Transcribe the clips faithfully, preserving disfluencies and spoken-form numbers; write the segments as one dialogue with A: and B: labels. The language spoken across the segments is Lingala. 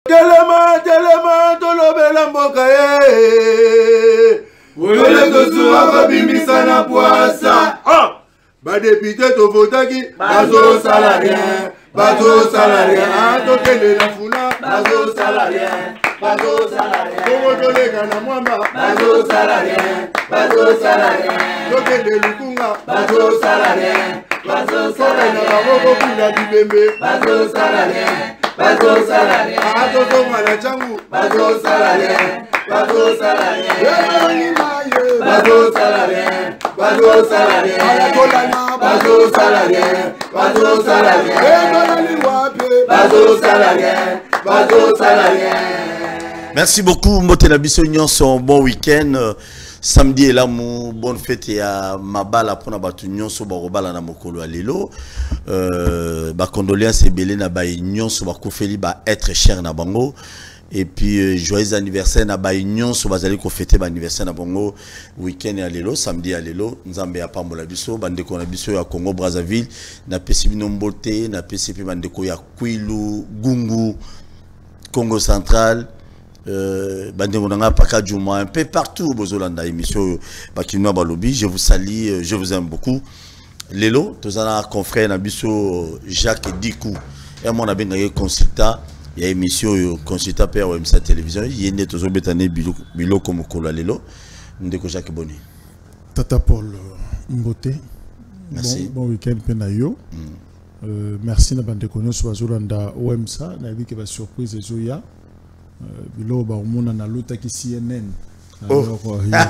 A: Telema, telema, tolobela mboka ye. Wole tosuwa babimisa na poasa. Ah! Ba député to votaki, bazo salarien, bazo salarien, to kele la funa, bazo salarien, bazo salarien. Kongo tolega na mwamba, bazo salarien, bazo salarien. To kele lukunga, bazo salarien, bazo salarien. Na babo kuna dibembe, bazo salarien. Bazo salarien, bazo tomala changu, bazo salarien, bazo salarien, bazo salarien, bazo salarien, bazo salarien, bazo salarien, bazo salarien, bazo salarien.
B: Merci beaucoup, Motela Biso Nyonso, bon week-end. Samedi et là, mon bonne fête et à ma balle pour n'abattre Nyonso barobala na mokolo alelo. Euh, ba condoléances et belé na ba Nyonso ba kofeli ba être cher na bango. Et puis euh, joyeux anniversaire na ba Nyonso bazali ko fêter ba anniversaire na bango week-end et alelo, samedi alelo. Nzambe ya pambola biso bande ko na biso ya Congo Brazzaville na pesi bino mbote na pesi pe bande ko ya Kwilu, Gungu, Congo Central. Euh, un peu partout bozolanda émission bakino balobi. Je vous salue, je vous aime beaucoup. Lelo tozana confrère nabiso Jacques Dikou et mon abi ngé consultant ya émission consultant père O M S télévision yende tozobetane bilo bilo comme kola lelo ndeko Jacques Boni
C: Tata Paul Mbote.
B: Merci.
C: Bon, bon week-end penayo. Mm. Euh, merci na bande konyo so bazolanda O M S na bi ke ba surprise ezoya. Bilo ba omona na lota ki C N N. Alors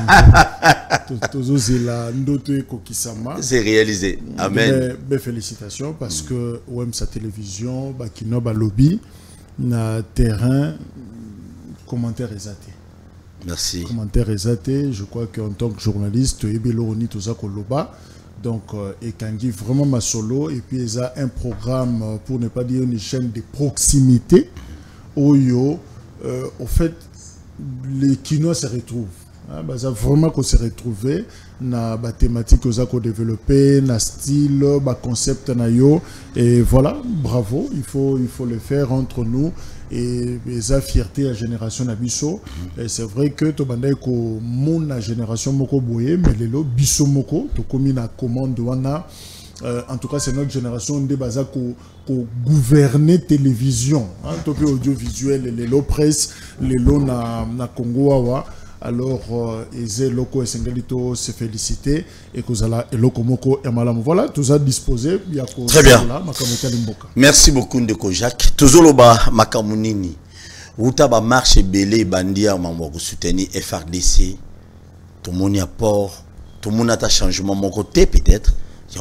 B: c'est réalisé. Amen.
C: Belle félicitations parce mm. que O M S télévision ba kino ba lobby na terrain commentaire exaté.
B: Merci.
C: Commentaire exaté, je crois qu'en tant que journaliste ebelo oni toza koloba. Donc et kangi vraiment ma solo et puis il y a un programme pour ne pas dire une chaîne de proximité où yo Euh, au fait, les kinois se retrouvent. Hein, bah, ça vraiment qu'on se retrouve na ba thématique qu'on a développé, na style, ba concept na yo et voilà, bravo, il faut il faut le faire entre nous et ça fierté à génération nabiso. Et c'est vrai que to bandai ko mon na génération moko boye mais lelo biso moko to komi na commande wana. Euh, en tout cas, c'est notre génération de base pour gouverner télévision, hein, topi audiovisuel, les lots presse, les lots na na Congo awa. Alors, ils ont loko esengalito se féliciter et que zala loko moko emalam. Voilà, tout ça disposé.
B: Très bien. Merci beaucoup Ndeko Jacques. Tozoloba makamunini. Uta ba marche belé bandia mamoko soutenir F R D C. Tout le monde y apport, tout le monde a ta changement mon côté peut-être.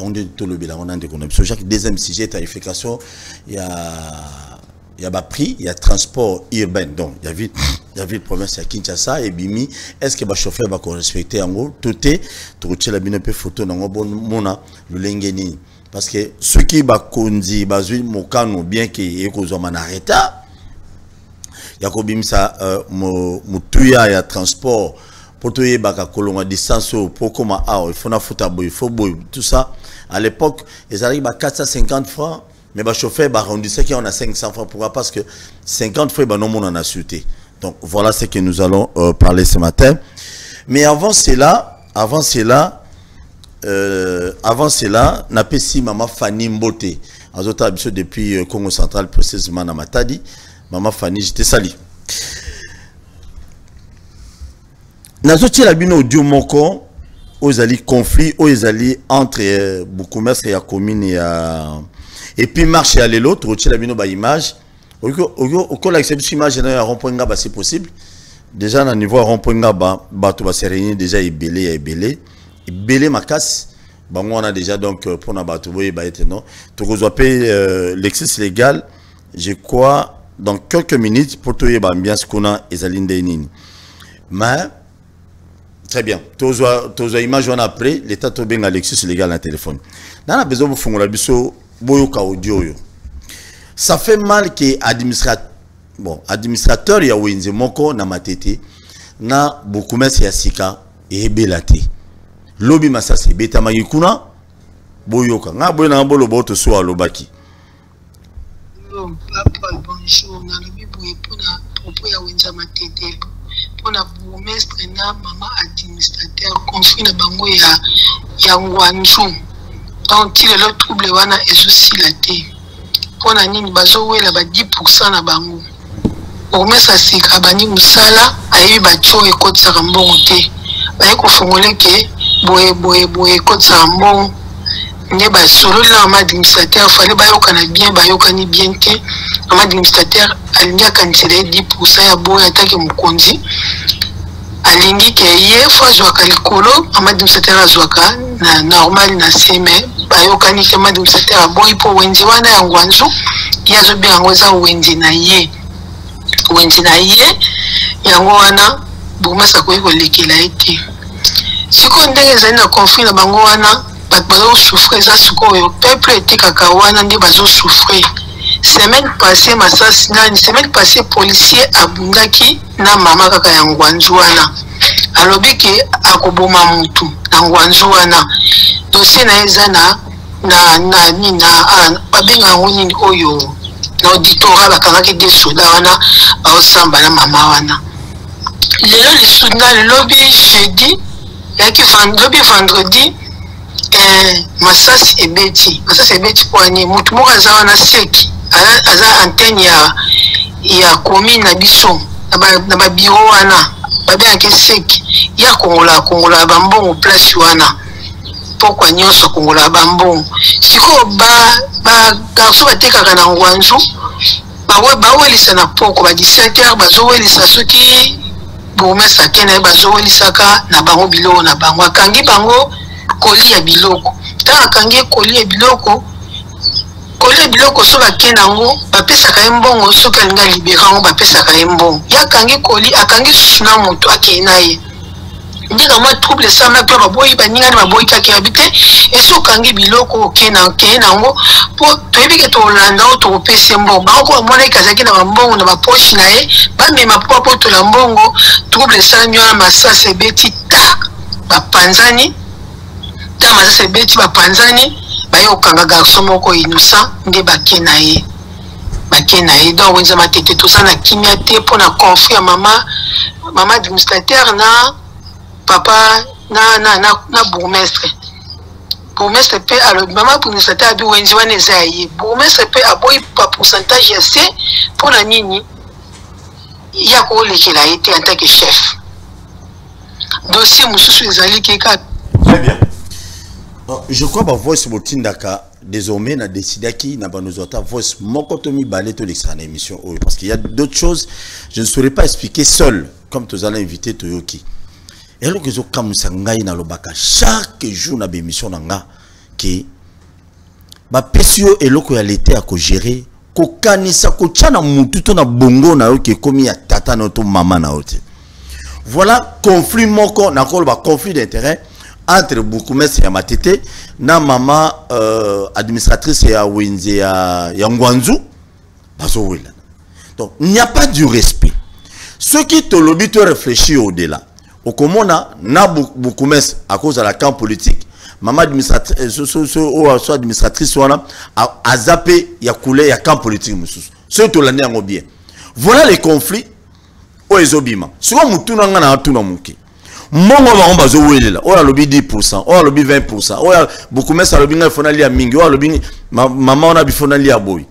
B: Deuxième sujet, tarification, il y a il y a prix, il y a transport urbain. Donc, il y a vite, il y a vite province à Kinshasa et Bimi. Est-ce que le chauffeur va respecter en gros tout est, tout est la binope photo dans bon mona le lengeni. Parce que ceux qui va conduire, bazui mokano bien que ekozo manareta, il y a kobim ça, mo mutuya ya transport. Pour tout baka kolonga distance pour comment ah il faut na fouta boy il faut boy tout ça à l'époque ils arrivent à quatre cent cinquante francs mais ba chauffeur ba arrondissait qu'on a cinq cents francs pourquoi parce que cinquante francs ba non mon en a suité. Donc voilà ce que nous allons euh, parler ce matin. Mais avant cela avant cela euh, avant cela n'a pas si maman Fanny Mbote azota habitué depuis euh, Congo Central précisément na Matadi maman Fanny j'étais sali. Nazoti la bino audio moko aux alliés conflit aux alliés entre Boukoumès et la commune et et puis marche à l'autre autre la bino ba image au au la cette image na rond-point ngaba c'est possible déjà na niveau rond-point ngaba bato ba se réunir déjà et belé et belé et belé makas bango on a déjà donc pour na bato boye ba été non to ko payer l'exercice légal je crois dans quelques minutes pour to yeba ambiance kona ezalinde nini mais très bien. Tous les images on après l'état to benga Alexis légal na téléphone. Dans la besoin de fongola biso boyoka audio yo. Ça fait mal que administrateur bon administrateur ya wenze moko na matete na Boukoumès ya sika et belate. Lobi masasi beta magikuna boyoka. Nga boyona bolo boto so alobaki.
D: Papa bonjour na lobi boye pona propos ya wenza matete pona bourgmestre na mama administrateur conflit na bango ya ya Ngwanju donc il le trouble wana ezosila te pona nini bazowela ba dix pour cent na bango bourgmestre asika bani musala ayebi bacho ekotisaka mbongo te baye kofungole ke boye boye boye ekotisaka mbongo ne ba solo la mama administrateur fallait ba yokana bien ba yokani bien te mama administrateur alingi akanisele dix pour cent ya boye atake mukonzi alingi ke ye fois zwaka likolo mama administrateur azwaka na normal na seme ba yokani ke mama administrateur boye po wenzi wana ya Ngwanzu yazo bien ngoza wenzi na ye wenzi na ye yango wana bourgmestre ko yiko lekela ete siko ndenge zali na conflit na bango wana bazo souffrir ça sikoyo peuple était kakawana ndi bazo souffrir semaine passée masasi na semaine passée policier abundaki na mama kaka ya Ngwanzu wana alobi ke akoboma mutu na Ngwanzu wana dossier na eza na na na ni na babenga ngoni oyo na auditorat bakangaki des soda wana baosamba na mama wana lelo lisuna lelobi jeudi yaki vendredi vendredi eh masasi ebeti masasi ebeti kwani mutu moko aza wana seki aza antenne ya ya commune na biso na ba bureau wana babengaki seki ya kongola kongola bambongo place wana pokwa nyonso kongola bambongo siko ba ba garso batekaka na Ngwanzu bawe bawelisa na poko ba dix-sept heures bazowelisa soki bourgmestre akene bazowelisaka na bango biloko na bango akangi bango koli ya biloko ta akangi koli ya biloko koli ya biloko so bakena ngo bapesaka ye mbongo soki alinga libera ngo bapesaka ye mbongo ya akangi koli akangi susu na moto akei na ye ndika mwa trouble sama pe baboyi baningani baboyi kake habite esi okangi biloko okena okei nango po toyebi ke tolanda o topesa mbongo bango bamona ikazaki na bambongo na bapoche na ye bamema po apotola mbongo trouble sami wana masasi ebeti ta bapanzani ta masasi ebeti bapanzani baye okanga garçon moko innocent nde bake na ye bake na ye donc wenza matete toza na kimia te mpo na conflit ya mama mama administrateur na papa na na na na bourgmestre bourgmestre pe alors mama administrateur abi wenzi wana eza ye bourgmestre pe aboyi pa pourcentage ya se pour na nini ya ko lekela ete en tant que chef dossier mususu ezali keka
B: très bien. Je crois que voice botindaka désormais na décidé qui n'a pas nous autres voice moko to mi balé to l'extra émission parce qu'il y a d'autres choses je ne saurais pas expliquer seul comme tu allais inviter Toyoki. Et alors que je comme ça ngai na lobaka chaque jour na émission nanga qui ba pesio eloko ya l'été à ko gérer ko kanisa ko tchana mutu to na bongo na yo ki komi ya tata na to mama na ote. Voilà conflit moko na ko ba conflit d'intérêt entre bourgmestre ya Matete na mama euh, administratrice ya Wenze ya, ya Ngwanzu bazo wela. Donc il n'y a pas du respect. Ceux qui te lobby te réfléchir au-delà. Au komona na bourgmestre à cause de la camp politique mama administratrice soit administratrice wana a zappé ya coulé ya camp politique mususu. Ce to l'année en bien. Voilà les conflits au ezobima. Souvent mutuna nga na atuna muki. Mongo ba omba zo welela. Oya lobi dix pour cent, oya lobi vingt pour cent. Oya bourgmestre lobi nga fona lia mingi, oya lobi mama ona bifona lia boy.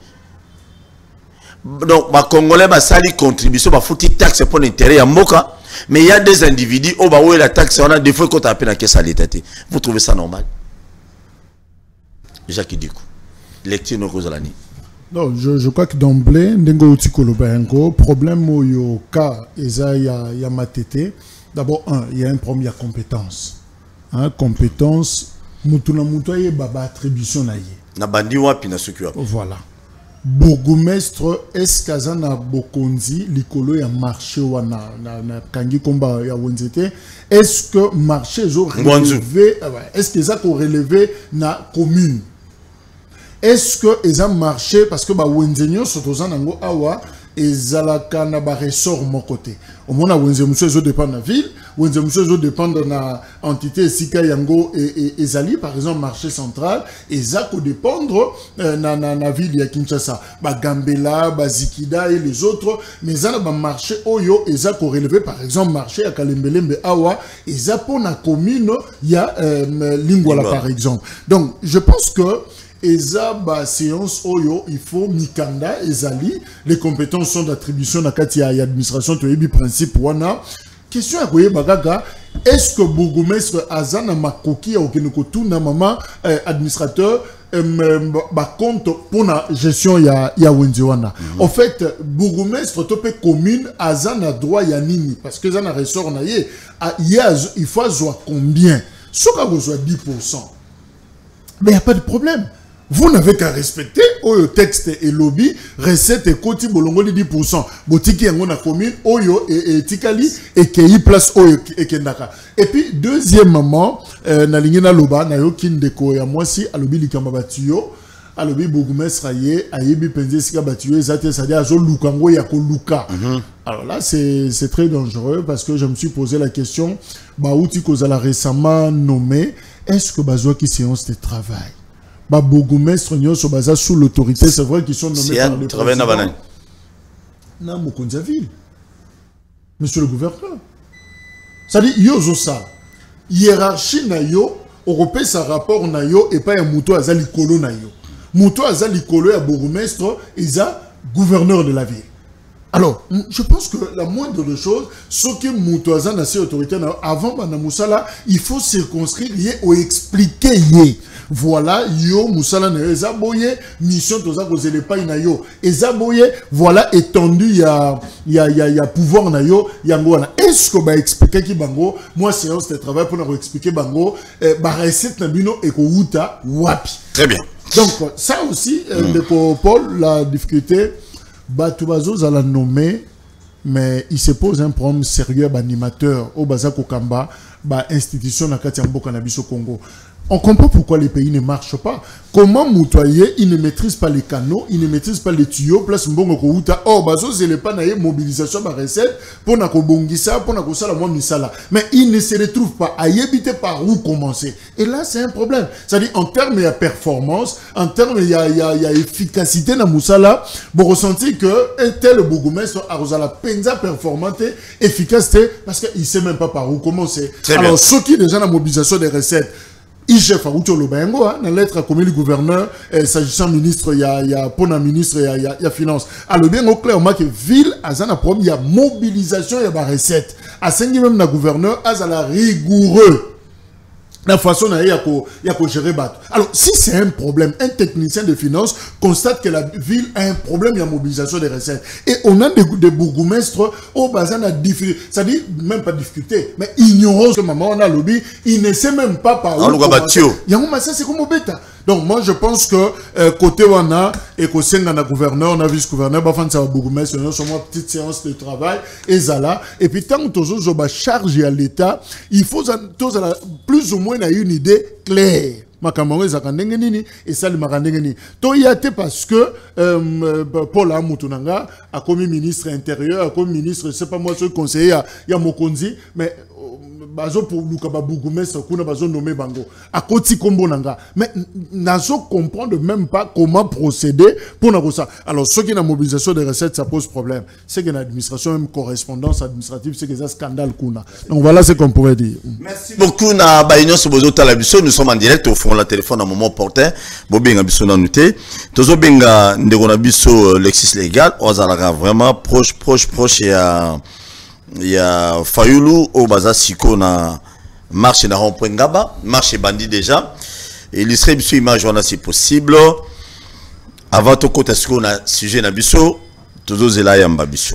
B: Donc ba congolais ba sali contribution ba fouti taxe pour l'intérêt ya mboka. Mais il y a des individus au bas où la taxe on a des fois qu'on a appelé à caisse à l'état. Vous trouvez ça normal? Jacques Dikou. Lecture no Rosalani.
C: Non, je, je crois que d'emblée, Ndengo Utikolobengo, problème au yo cas eza ya ya matete. D'abord un, il y a une première compétence. Hein, compétence mutuna mutoye baba attribution na ye.
B: Na bandi wapi na suki wapi.
C: Voilà. Bourgmestre eskaza na bokonzi likolo ya marché wana na na kangi komba ya wenzete est-ce que marché zo relevé est-ce que ça ko relevé na commune est-ce que eza marché parce que ba wenzenyo sotoza nango awa et zalaka na ba ressort mon côté. Au moins wenze monsieur zo dépend de la ville, wenze monsieur zo dépend de la entité sika yango et ezali par exemple marché central et ça ko dépendre euh, na na na ville ya Kinshasa, ba Gambela, ba Zikida et les autres, mais ça na ba marché oyo et ça ko relever par exemple marché à Kalembelembe awa et ça pour na commune il y a euh, Lingwala par exemple. Donc je pense que Eza ba séance oyo il faut mikanda ezali les compétences sont d'attribution na kati ya administration to yebi principe wana question à koye bagaga est-ce que bourgmestre azana makoki ya okeneko tuna mama euh, administrateur euh, ba compte pour la gestion ya ya wenze wana mm -hmm. En fait bourgmestre to pe commune azana droit ya nini parce que zana ressort na ye il faut avoir combien soka ko soit dix pour cent mais il y a pas de problème. Vous n'avez qu'à respecter oyo texte et lobby recette et koti bolongoli dix pour cent botiki yango na commune oyo et tikali et kei place oyo et kendaka. Et puis deuxièmement euh, na lingina loba na yo kindeko ya mwasi alobi likamba batuyo alobi bourgmestre ye ayebi penze sika batuyo ezate ça dit azo lukango ya ko luka. Alors là c'est c'est très dangereux parce que je me suis posé la question ba outi kozala récemment nommé est-ce que bazo qui séance de travail ba bourgmestre nyonso baza sous l'autorité c'est vrai qu'ils sont nommés par le président na mokonza ville monsieur le gouverneur ça dit yozo ça hiérarchie na yo européen sa rapport na yo et pas un muto azali kolo na yo muto azali kolo ya bourgmestre isa gouverneur de la ville. Alors, je pense que la moindre des choses, ce que Moutouazan a ses autorités, avant Banamoussala, il faut circonscrire ou expliquer. Voilà, yo, Moussala, Ezaboye, mission, tout ça, vous n'allez pas y yo. Ezaboye, voilà, étendu, il y a, il y a, il y a pouvoir, na yo, Yangoana. Est-ce que, bah, expliquer qui bango, moi, séance de travail pour nous expliquer bango, bah, recette, nabino, et ko wuta, wapi.
B: Très bien.
C: Donc, ça aussi, mm. de Paul, la difficulté, Batoubazo za la nommer, mais il se pose un problème sérieux d'animateur au Bazako Kamba, bah institution na kati mboka na biso Congo. On comprend pourquoi les pays ne marchent pas. Comment Moutoyer, il ne maîtrise pas les canaux, il ne maîtrise pas les tuyaux, place mbongo ko uta. Oh, bazo c'est le pas na mobilisation ba recette pour na ko bongisa, pour na ko sala moi misala. Mais il ne se retrouve pas à y habiter par où commencer. Et là c'est un problème. C'est-à-dire en termes de performance, en termes il y a il y a il y a efficacité na musala, vous ressentez que un tel bourgmestre a la penza performante, efficacité parce qu'il sait même pas par où commencer. Très Alors bien. Ceux qui déjà la mobilisation des recettes I chef a outil le bengo, dans lettre à commis le gouverneur, s'agissant ministre, il y a, il y a, pour un ministre, il y a, il y a, il y a finance. Alors, le bengo clairement que ville, à un problème, il y a mobilisation, il y a des recettes. À cinq même, le gouverneur, à la rigoureux. La façon dont il y a qu'à gérer battre. Alors, si c'est un problème, un technicien de finance constate que la ville a un problème, il y a mobilisation des recettes. Et on a des, des bourgmestres au bazar a difficulté. Ça dit même pas difficulté, mais ignorance que maman on a lobby, il ne sait même pas par où. Il y a un ça c'est comme au bêta. Donc moi je pense que euh, côté wana et qu'au sein d'un gouverneur, on a vice-gouverneur, bah fan ça va bourgmestre, on a seulement petite séance de travail et zala. Et puis tant que tous autres charge à l'État, il faut plus ou moins on a une idée claire. Makamangwe zakandenge nini et ça le makandenge nini. To yate parce que euh, Paul Amoutunanga a comme ministre intérieur, a comme ministre, je sais pas moi, ce conseiller à Mokonzi, mais bazo pour Lukaba Bourgmestre kuna bazo nommé bango à koti kombo nanga mais nazo comprendre même pas comment procéder pour na ça. Alors ce qui est la mobilisation des recettes ça pose problème, c'est que l'administration même correspondance administrative c'est que ça scandale kuna. Donc voilà ce qu'on pourrait dire. Merci
B: beaucoup na baïno so bozo talabiso, nous sommes en direct au fond la téléphone à un moment opportun bobenga biso na nuté tozo benga ndeko na biso Lexis légal ozalaka vraiment proche proche proche ya il y a Fayoulou au Baza Siko na marche na rond-point Ngaba, marche bandit déjà. Et il serait bien image si possible. Avant tout côté ce qu'on a sujet na biso, tous aux élèves yamba biso.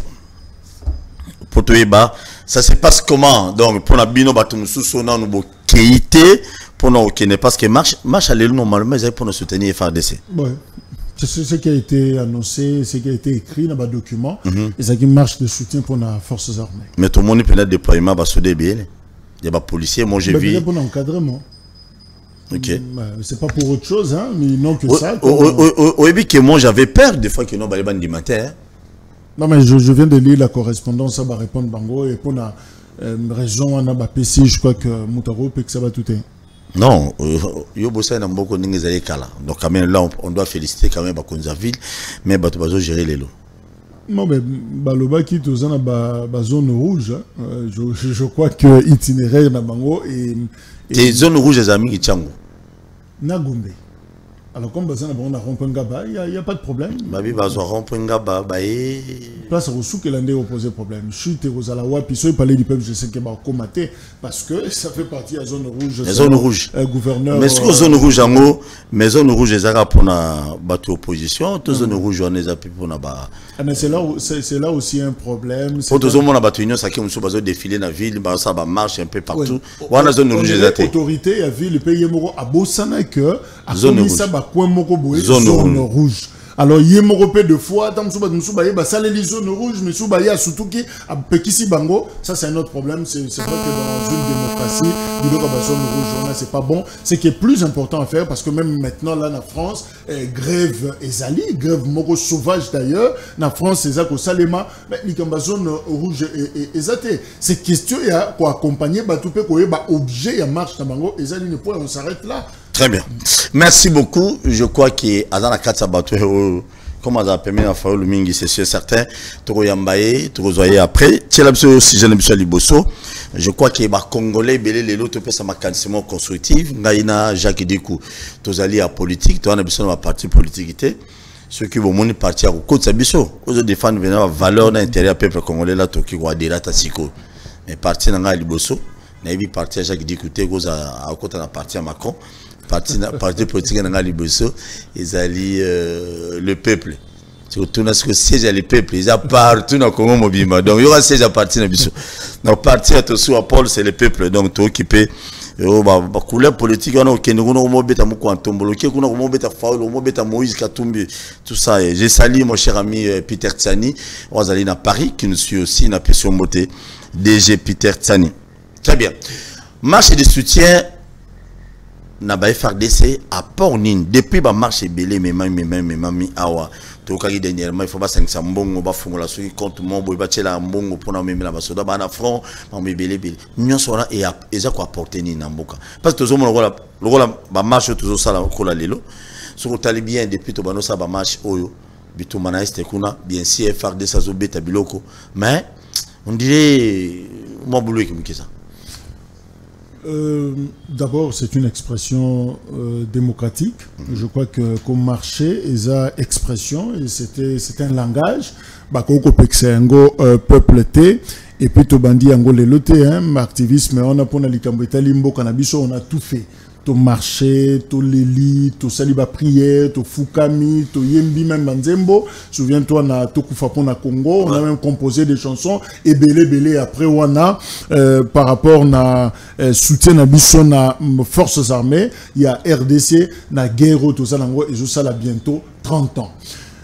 B: Pour toi ça se passe comment donc pour la bino batum sous na nous keité pour nous connaître parce que marche marche aller normalement pour nous soutenir F A R D C. Ouais.
C: C'est ce qui a été annoncé, ce qui a été écrit dans le document. Mm-hmm. Et ça qui marche de soutien pour les forces armées.
B: Mais tout le monde peut être déploiement va se débiler. Il y a des policiers, moi j'ai vu.
C: C'est pour l'encadrement.
B: Ok.
C: C'est pas pour autre chose, hein, mais non que
B: o,
C: ça.
B: Au début que moi j'avais peur des fois que non, bah les bandes du matin.
C: Non, mais je, je viens de lire la correspondance, ça va répondre Bango, et pour la euh, raison, on a P C, je crois que Moutaro peut que ça va tout est.
B: Non, yo bossa na mboko ningi zali kala. Donc quand même là on, on doit féliciter quand même Bakonzaville, mais bato bazo gérer les lots.
C: Non, mais Baloba qui est dans la zone rouge, euh, je, je crois que itinéraire na Bango et.
B: Et zone rouge les amis qui tchango.
C: Nagumbe. Alors comme ça on a rompu un gaba, il y a pas de problème.
B: Babi bazo rompu un gaba, bah et.
C: Place au sous que l'un des opposés problème. Je suis à la Wapi, il parlait du peuple, je sais que va commater parce que ça fait partie de la zone rouge.
B: La zone rouge.
C: Un gouverneur.
B: Mais ce que zone rouge en haut, mais zone rouge les arabes pour la battre opposition, toute zone rouge on les appuie pour la bas.
C: Mais c'est là c'est là aussi un problème.
B: Pour tout le monde a battu union, ça qui on besoin défiler dans la ville, bah ça va marcher un peu partout. On a la zone rouge les athées.
C: Autorité a vu le pays moro à Bossana que à
B: zone rouge.
C: Zone, zone rouge. Alors, il y a un peu de fois, tant que ça les zones rouges, mais surtout qui a Pekisi Bango, ça c'est un autre problème. C'est vrai que dans une démocratie, il y a une zone rouge, c'est pas bon. Ce qui est plus important à faire, parce que même maintenant, là, en France, eh, grève Ezali, grève Moro sauvage d'ailleurs, en France, c'est ça que Salema, mais il y a une zone rouge et Ezate. Cette question, il y a quoi accompagner, tout peut quoi, objet, il y a marche, Bango, Ezali, on s'arrête là.
B: Très bien. Merci beaucoup. Je crois que Azana Katsa Batou, comme on a permis de faire le mingi, c'est sûr certain. Toro Yambaye, Toro Zoye après. Tielabso aussi, je n'aime pas Liboso. Je crois que les Congolais, belé les lots, peut ça m'a quasiment constructif. Naïna, Jacques Dikou, Tozali à politique, toi on a besoin de ma partie politique. Ceux qui vont monter partir au côté de Bisso, aux défendre venir la valeur d'intérêt peuple congolais là, Toki Wadira Tassiko. Mais parti dans la Liboso, Naïbi parti à Jacques Dikou, Tegos à côté de la partie à Macron. Parti parti politique dans la Liboso, ils allaient euh, le peuple. C'est tout ce que siège le peuple, ils ont partout dans le Congo Mobima. Donc il y aura siège à partir de Bisso. Donc parti à Tosu à Paul, c'est le peuple. Donc tout occupé. Bah couleur politique, on a aucun nous on mobile à Moukou Antombolo, qui on a mobile à Faoul, on mobile à Moïse Katumbi, tout ça. J'ai sali mon cher ami Peter Tsani, on va aller à Paris, qui nous suit aussi, n'a pas sur moté D G Peter Tsani. Très bien. Marche de soutien. Na ba F R D C à Pornin depuis ba marché belé mais mami mami mami awa to kaki dernièrement il faut pas cinq cents mbongo ba fungola soki compte mon boy ba tchela mbongo pona meme la basoda ba na front mami belé belé nyonso na et eza ko apporter ni na mboka parce que tozo mo lokola lokola ba marché tozo sala kola lelo soko tali bien depuis to bano sa ba marché oyo bitu mana este kuna bien si F R D C zo beta biloko mais on dirait moi boulou qui me ça.
C: Euh, D'abord, c'est une expression euh, démocratique. Mm-hmm. Je crois que comme marché, ils ont expression et c'était c'est un langage. Bakoko pexengo peuple té et puis to bandi ango le loté hein, activisme on a pour na likambo italimbo cannabis on a tout fait. To marché, to leli, to saliba prière, to fukami, to yembi même banzembo. Souviens-toi na to kufapo na Congo, on a même composé des chansons et belé belé après on a euh, par rapport na euh, soutien na biso na forces armées, il y a R D C na guerre tout ça nango et ça là bientôt trente ans.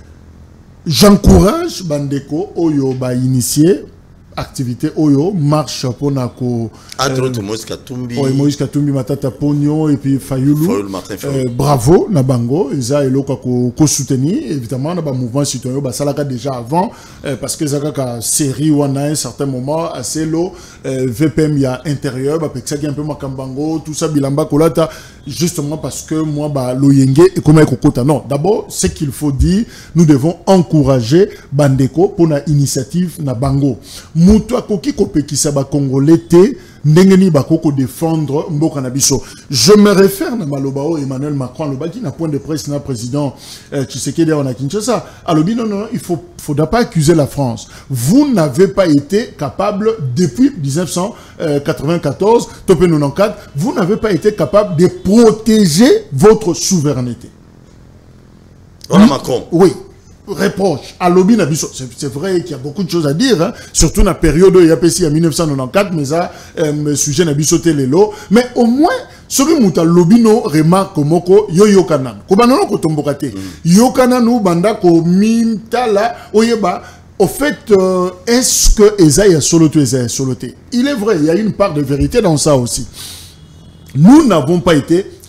C: J'encourage Bandeko Oyo ba initier activité Oyo marche pour na ko
B: entre Moïse Katumbi
C: oui Moïse Katumbi Matata Pogno et puis Fayulu euh, bravo na bango eza eloko ko ko soutenir évidemment na ba mouvement citoyen ba salaka déjà avant euh, parce que zaka ka série wana un certain moment assez low euh, V P M ya intérieur ba peksa un peu makambango tout ça bilamba kolata justement parce que moi ba loyenge et comment ekokota non d'abord ce qu'il faut dire nous devons encourager Bandeko pour na initiative na bango mutu akoki kopekisa ba congolais te ndengeni bakoko défendre mboka na biso. Je me réfère na malobao Emmanuel Macron le baki na point de presse na président euh, Tshisekedi on a Kinshasa. Alors non non il faut faudra pas accuser la France. Vous n'avez pas été capable depuis mille neuf cent quatre-vingt-quatorze topé quatre-vingt-quatorze, vous n'avez pas été capable de protéger votre souveraineté.
B: On a Macron.
C: Oui. Reproche à l'Obi Nabiso. C'est vrai qu'il y a beaucoup de choses à dire, hein? Surtout dans la période où il y a passé en mille neuf cent quatre-vingt-quatorze, mais ça, euh, sujet Nabiso Télélo. Mais au moins, ce que Mouta Lobino remarque Moko, yo yo kanan. Kobanono kotombokate. Yo kananu banda ko mintala oyeba. Au fait, euh, est-ce que Esaïe a soloté, Esaïe a soloté? Il est vrai, il y a une part de vérité dans ça aussi. Nous n'avons pas été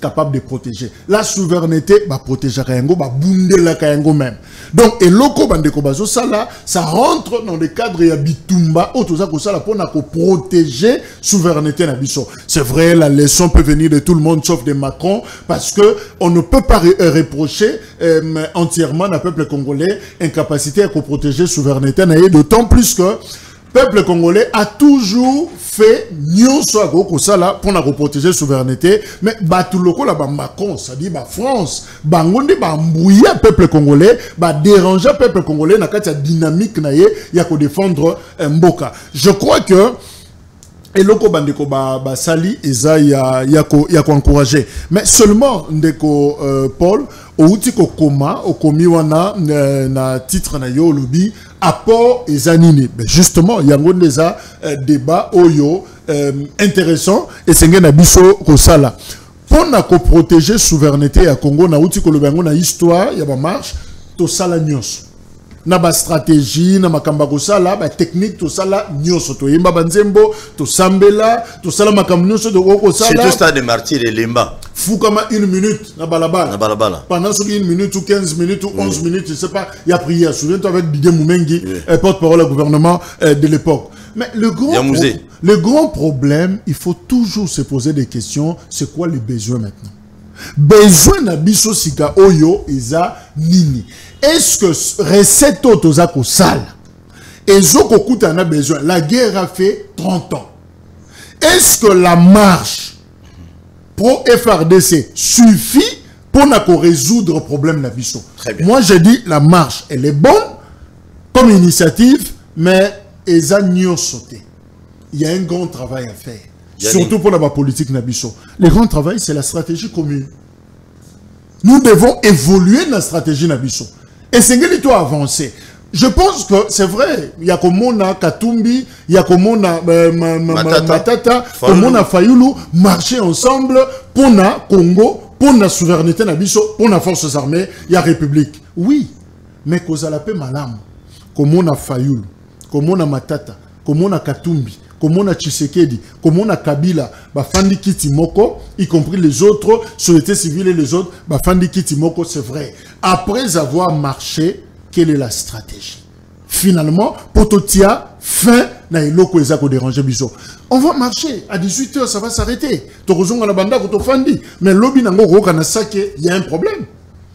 C: capable de protéger. La souveraineté, bah, protéger Kayango, bah, bunde la Kayango même. Donc, et loko bandeko bazo sala, ça rentre dans le cadre ya bitumba, auto ça ko sala pour na ko protéger souveraineté na biso. C'est vrai, la leçon peut venir de tout le monde sauf de Macron, parce que on ne peut pas ré reprocher euh, entièrement au peuple congolais incapacité à protéger souveraineté na, d'autant plus que le peuple congolais a toujours fait mieux soit pour protéger la souveraineté, mais tout le la Macron, c'est-à-dire la France, bangonde ba mbouiller le peuple congolais, ba déranger le peuple congolais dans la dynamique na ye ya ko défendre Mboka. Je crois que et loko bandeko ba, ba sali eza ya ya ko ya ko encourager, mais seulement ndeko euh, Paul outi ko koma okomi wana euh, na titre na yo lobby apport ezanini. Mais justement yango ndeza euh, débat oyo euh, intéressant et senge na biso ko sala pour na ko protéger souveraineté ya Congo na outi ko lobango na histoire ya ba marche to sala nyos na ba stratégie na makamba ko sala ba technique to sala nyoso to yemba banzembo to sambela to sala makamba nyoso de ko sala
B: c'est tout ça de martyr et lemba
C: Foukama une minute na balabala
B: na balabala
C: pendant ce une minute ou quinze minutes ou onze minutes je sais pas il y a prière souviens-toi avec Didier Moumengi oui. euh, porte-parole au gouvernement euh, de l'époque. Mais le grand pro le grand problème, il faut toujours se poser des questions, c'est quoi le besoin maintenant? Besoin na biso sika oyo eza nini? Est-ce que recette toza ko sala ezoko kuta na besoin? La guerre a fait trente ans. Est-ce que la marche pro F R D C suffit pour na ko résoudre le problème na biso? Moi je dis la marche elle est bonne comme initiative, mais eza nyo sauté. Il y a un grand travail à faire. Surtout pour la politique Nabiso. Le grand travail, c'est la stratégie commune. Nous devons évoluer dans la stratégie Nabiso. Et c'est que toi avancer. Je pense que c'est vrai. Il y a comme on a Katumbi, il y a comme on a euh, Matata, comme on a Fayulu, marcher ensemble pour la Congo, pour la souveraineté Nabiso, pour la forces armées, il y a République. Oui, mais qu'on a la paix malam, comme on a Fayulu, comme on a Matata, comme on a Katumbi, comme on a Tshisekedi, comme on a Kabila, Bafandi Kitimoko, y compris les autres, société civile et les autres, Bafandi Kitimoko, c'est vrai. Après avoir marché, quelle est la stratégie? Finalement, Pototia, fin, na iloko ezako déranger biso. On va marcher, à dix-huit heures, ça va s'arrêter. Torozonga na banda koto fandi, mais lobby nango roka na sake, il y a un problème.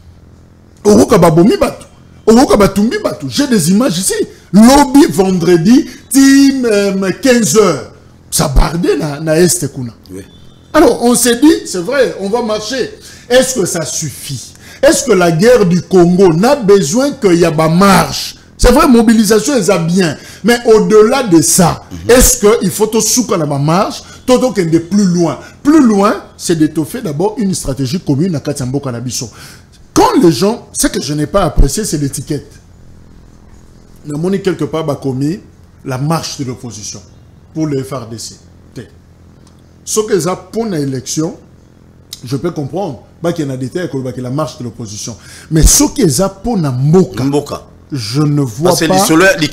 C: Oroka babomi batu, oroka batumbi batu. J'ai des images ici. Lobby vendredi, team euh, quinze heures. Ça bardait na, na Est Kuna. Oui. Alors, on s'est dit, c'est vrai, on va marcher. Est-ce que ça suffit? Est-ce que la guerre du Congo n'a besoin qu'il y ait une marche? C'est vrai, mobilisation, elle a bien. Mais au-delà de ça, mm-hmm. est-ce qu'il faut tout souka la marche, tout de plus loin? Plus loin, c'est d'étoffer d'abord une stratégie commune à Katambo Kanabiso. Quand les gens, ce que je n'ai pas apprécié, c'est l'étiquette. Nous avons quelque part bah, commis la marche de l'opposition pour le F R D C. Ce que ça pour l'élection, je peux comprendre bah, qu'il y a des détails que la marche de l'opposition. Mais ce que ça pour Mboka, Mboka, je ne vois pas. Je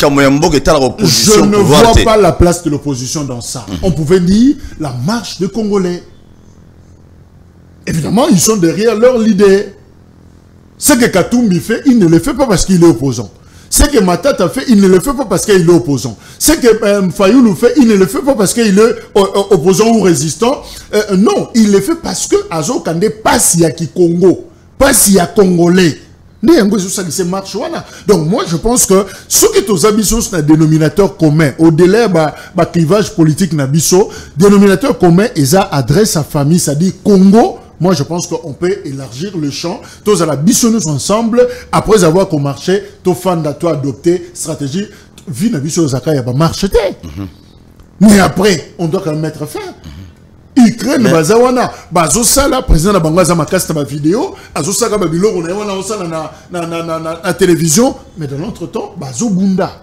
C: ne vois pas la place de l'opposition dans ça. Mm-hmm. On pouvait dire la marche des Congolais. Évidemment, ils sont derrière leur leader. Ce que Katumbi fait, il ne le fait pas parce qu'il est opposant. Ce que Matata fait, il ne le fait pas parce qu'il est opposant. Ce que euh, Fayulu fait, il ne le fait pas parce qu'il est euh, opposant ou résistant. Euh, non, il le fait parce que Azo Kande passe ya ki Congo, passe ya Congolais. Donc moi je pense que ce qui est aux ambitions c'est un dénominateur commun. Au-delà du clivage politique nabiso, dénominateur commun et ça adresse à famille, c'est-à-dire Congo. Moi, je pense qu'on peut élargir le champ. Tous à la nous ensemble, après avoir marché, tous fans d'atto adopté, stratégie, vie na biso zaka ya ba marché. Mais après, on doit quand même mettre fin. Ukraine, bazawana, bazo sala, président na bango za makasta ba vidéo, azo saka ba biloko na wana osala na na na na na télévision, mais dans l'entretemps, bazo bunda.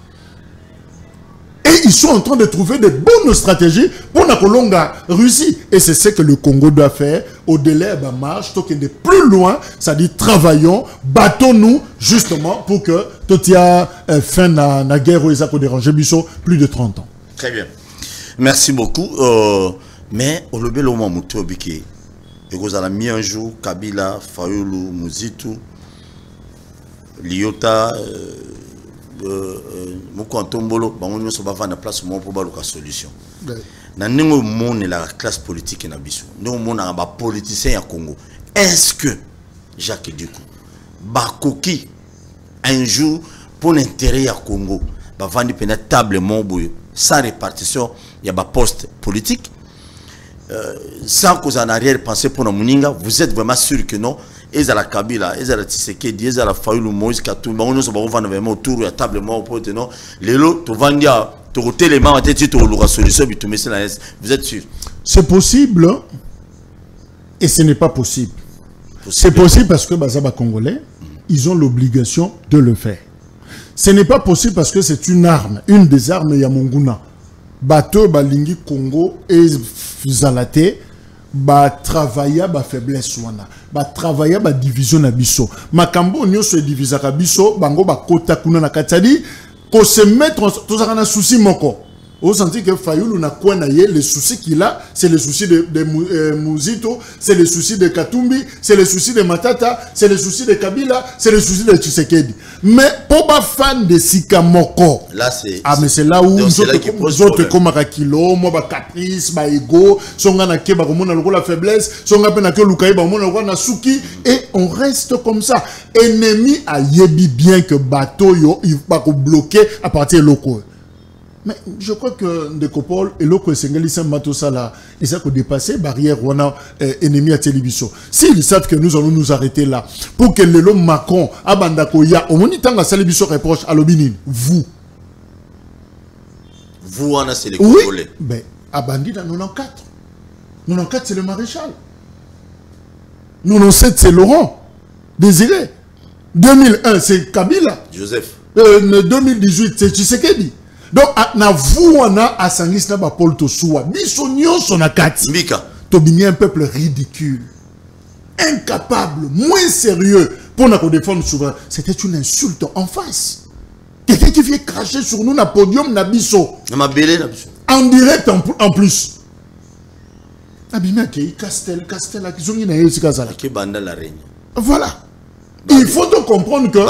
C: Et ils sont en train de trouver de bonnes stratégies pour la Colonga Russie. Et c'est ce que le Congo doit faire. Au-delà de la marche, tant qu'il est plus loin, ça dit travaillons, battons-nous justement pour que tout y a fin à la guerre où ils ont dérangé Bissot plus de trente ans.
B: Très bien. Merci beaucoup. Euh, mais au lobby le moment et vous avez mis un jour Kabila, Fayulu, Muzitu, Liota, Moko Antombolo, bango so bava na place mo pour baluka solution. Na ningo monde la classe politique na biso. Nous monde na ba politicien ya Congo. Est-ce que Jacques Dukou bakoki un jour pour l'intérêt ya Congo ba vandi pena table boye sans répartition il y a ba poste politique euh, sans cause en arrière penser pour Moninga, vous êtes vraiment sûr que non? Et à la Kabila, et à la Tshisekedi, et à la Fayulu Moïse Katumba, on se va vraiment autour de la table mort pour te non. Les lots, tu vas dire, tu vas télément, tu vas dire, tu solution, tu mets la S. Vous êtes sûr?
C: C'est possible et ce n'est pas possible. C'est possible parce que Bazaba Congolais, ils ont l'obligation de le faire. Ce n'est pas possible parce que c'est une arme, une des armes Yamonguna. Bateau, Balingi, Congo et Zalate. Ba travailler ba faiblesse wana ba travailler ba division na biso makambo nyonso divisa ka biso bango ba kota kuna na katadi ko se mettre tous ça na souci moko on sentit que Fayulu na quoi na ye le souci qu'il a c'est le souci de, de euh, Muzito, c'est le souci de Katumbi, c'est le souci de Matata, c'est le souci de Kabila, c'est le souci de Tshisekedi. Mais pour ba fan de Sika Moko
B: là c'est
C: ah mais c'est là où nous autres comme Rakilo, moi ba caprice, ba ego, songa na keba komona la faiblesse, songa pe na ke lukai ba komona na suki et on reste comme ça. Ennemi a yebi bien que bateau yo il va ko bloquer à partir locaux. Mais je crois que Ndekopol et l'autre Sengeli Matosa là, ils ont dépassé barrière ou on a ennemi à télévision. S'ils savent que nous allons nous arrêter là, pour que le l'homme Macron, Abandakoya, au moment où la télévision reproche à l'Obinin, vous.
B: Vous en avez les Congolais.
C: Oui, mais Abandi dans quatre-vingt-quatorze. quatre-vingt-quatorze c'est le maréchal. quatre-vingt-dix-sept c'est Laurent. Désiré. deux mille un c'est Kabila.
B: Joseph.
C: Euh, deux mille dix-huit c'est Tshisekedi. Donc, na vous, on a à Sangis na ba Paul Tosoua. Bisonio son akati.
B: Mika.
C: Tobini un peuple ridicule. Incapable, moins sérieux pour nous défendre souverain. C'était une insulte en face. Quelqu'un qui vient cracher sur nous na podium na biso.
B: Na belé na biso.
C: En direct en, en plus. Abima Kei, Castel, Castel, la Kizongi na Yesi Kazala.
B: Qui banda la reine.
C: Voilà. Il faut donc comprendre que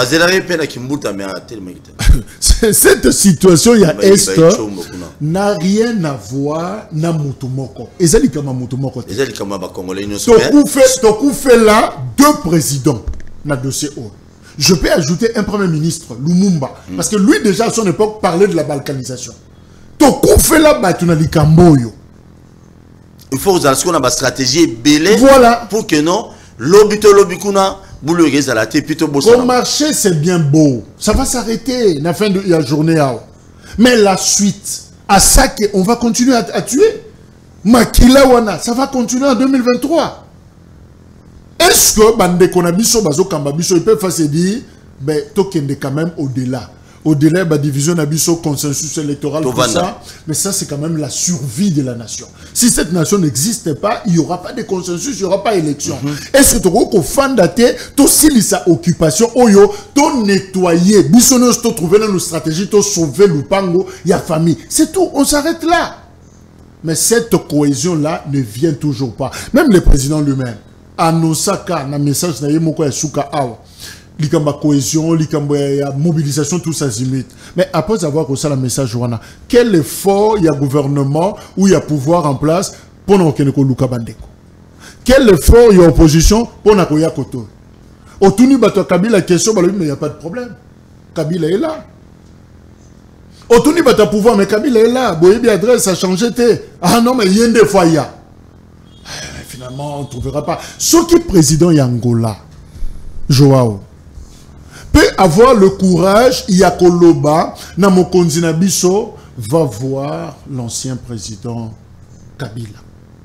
C: cette situation, il y a Est, n'a rien à voir na Mutumoko. Et c'est comme Mutumoko.
B: Et c'est comme Congolais.
C: Tokou fait là deux présidents na dossier haut. Je peux ajouter un premier ministre, Lumumba, mm. parce que lui déjà à son époque parlait de la balkanisation. Tokou fait là Batunali Kamboyo.
B: Il faut que vous ayez une stratégie belée.
C: Voilà.
B: Pour que non, l'obito l'obikuna.
C: Au marché, c'est bien beau. Ça va s'arrêter la fin de la journée. Mais la suite, à ça on va continuer à, à tuer. Makila wana, ça va continuer en deux mille vingt-trois. Est-ce que Bande Konabiso, Bazo Kambabiso, ils peuvent faire se dire, ben, token quand même au-delà. Au-delà de la division d'Abisso, consensus électoral, tout ça. Mais ça, c'est quand même la survie de la nation. Si cette nation n'existe pas, il n'y aura pas de consensus, il n'y aura pas d'élection. Mm-hmm. Est-ce que tu as fan daté, tu as sa occupation, oyo, tu as nettoyé, bisonneuse, tu as trouvé une stratégie, tu as sauvé l'Upango, il y a famille. C'est tout, on s'arrête là. Mais cette cohésion-là ne vient toujours pas. Même le président lui-même, à Nosaka, dans le message, il y a l'ikamba cohésion, l'ikamba mobilisation, tout ça limite. Mais après avoir reçu le message, quel effort il y a gouvernement ou il y a pouvoir en place pour nous connaître Luka Bandeko? Quel effort il y a opposition pour nous connaître Koto? Au tout niveau de Kabila, la question, mais il n'y a pas de problème. Kabila est là. Au tout niveau de pouvoir, mais Kabila est là. Boyebi adresse a changé. Ah non, mais il y a des fois, il y a. Finalement, on ne trouvera pas. Ce qui est président Yangola, Joao, peut avoir le courage, Yakoloba, Namokonzi Nabiso, va voir l'ancien président Kabila.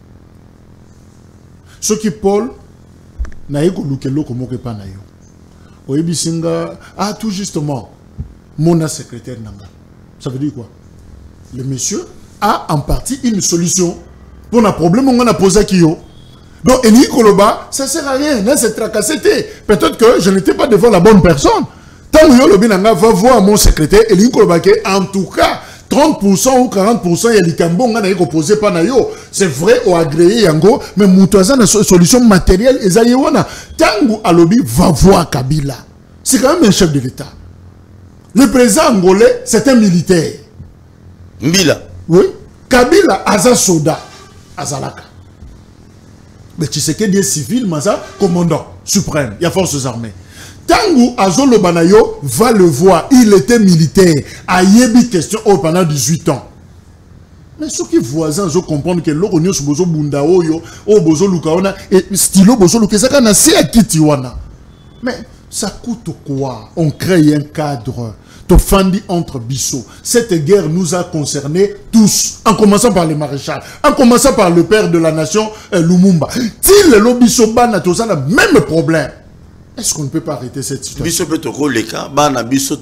C: Ce qui Paul, Naïko Lukelo Komokepa Nayo. Oyebi Singa, ah tout justement, mon secrétaire Nanga. Ça veut dire quoi? Le monsieur a en partie une solution pour un problème qu'on a posé à Kyo. Donc, Eni Koloba, ça ne sert à rien, là, c'est tracassé. Peut-être que je n'étais pas devant la bonne personne. Tant que Yolobinanga va voir mon secrétaire, Eni Koloba, en tout cas, trente pour cent ou quarante pour cent il y a des cambons qui sont posés par nayo. C'est vrai ou agréé yango, mais moutouazan a une solution matérielle et ça y est. Tangu Alobi va voir Kabila. C'est quand même un chef de l'État. Le président angolais, c'est un militaire.
B: Mbila.
C: Oui. Kabila, Aza Soda, Azalaka. Mais tu sais qu'il est civil, mais ça, commandant suprême, il y a forces armées. Tangu Azolo Banayo va le voir, il était militaire. A yebi question oh, pendant dix-huit ans. Mais ceux qui voisins, je comprends que l'Oronios Bozo Bunda Oyo, oh Bozo Lukaona, et stylo Bozo Lukesaka na se akitiwana. Mais ça coûte quoi? On crée un cadre. Tofandi entre Bissot. Cette guerre nous a concernés tous, en commençant par le maréchal, en commençant par le père de la nation, euh, Lumumba. Si le Lobiso Bana Tosa a le même problème, est-ce qu'on ne peut pas arrêter cette situation?
B: Bissot peut te les cas, Bana Bissot,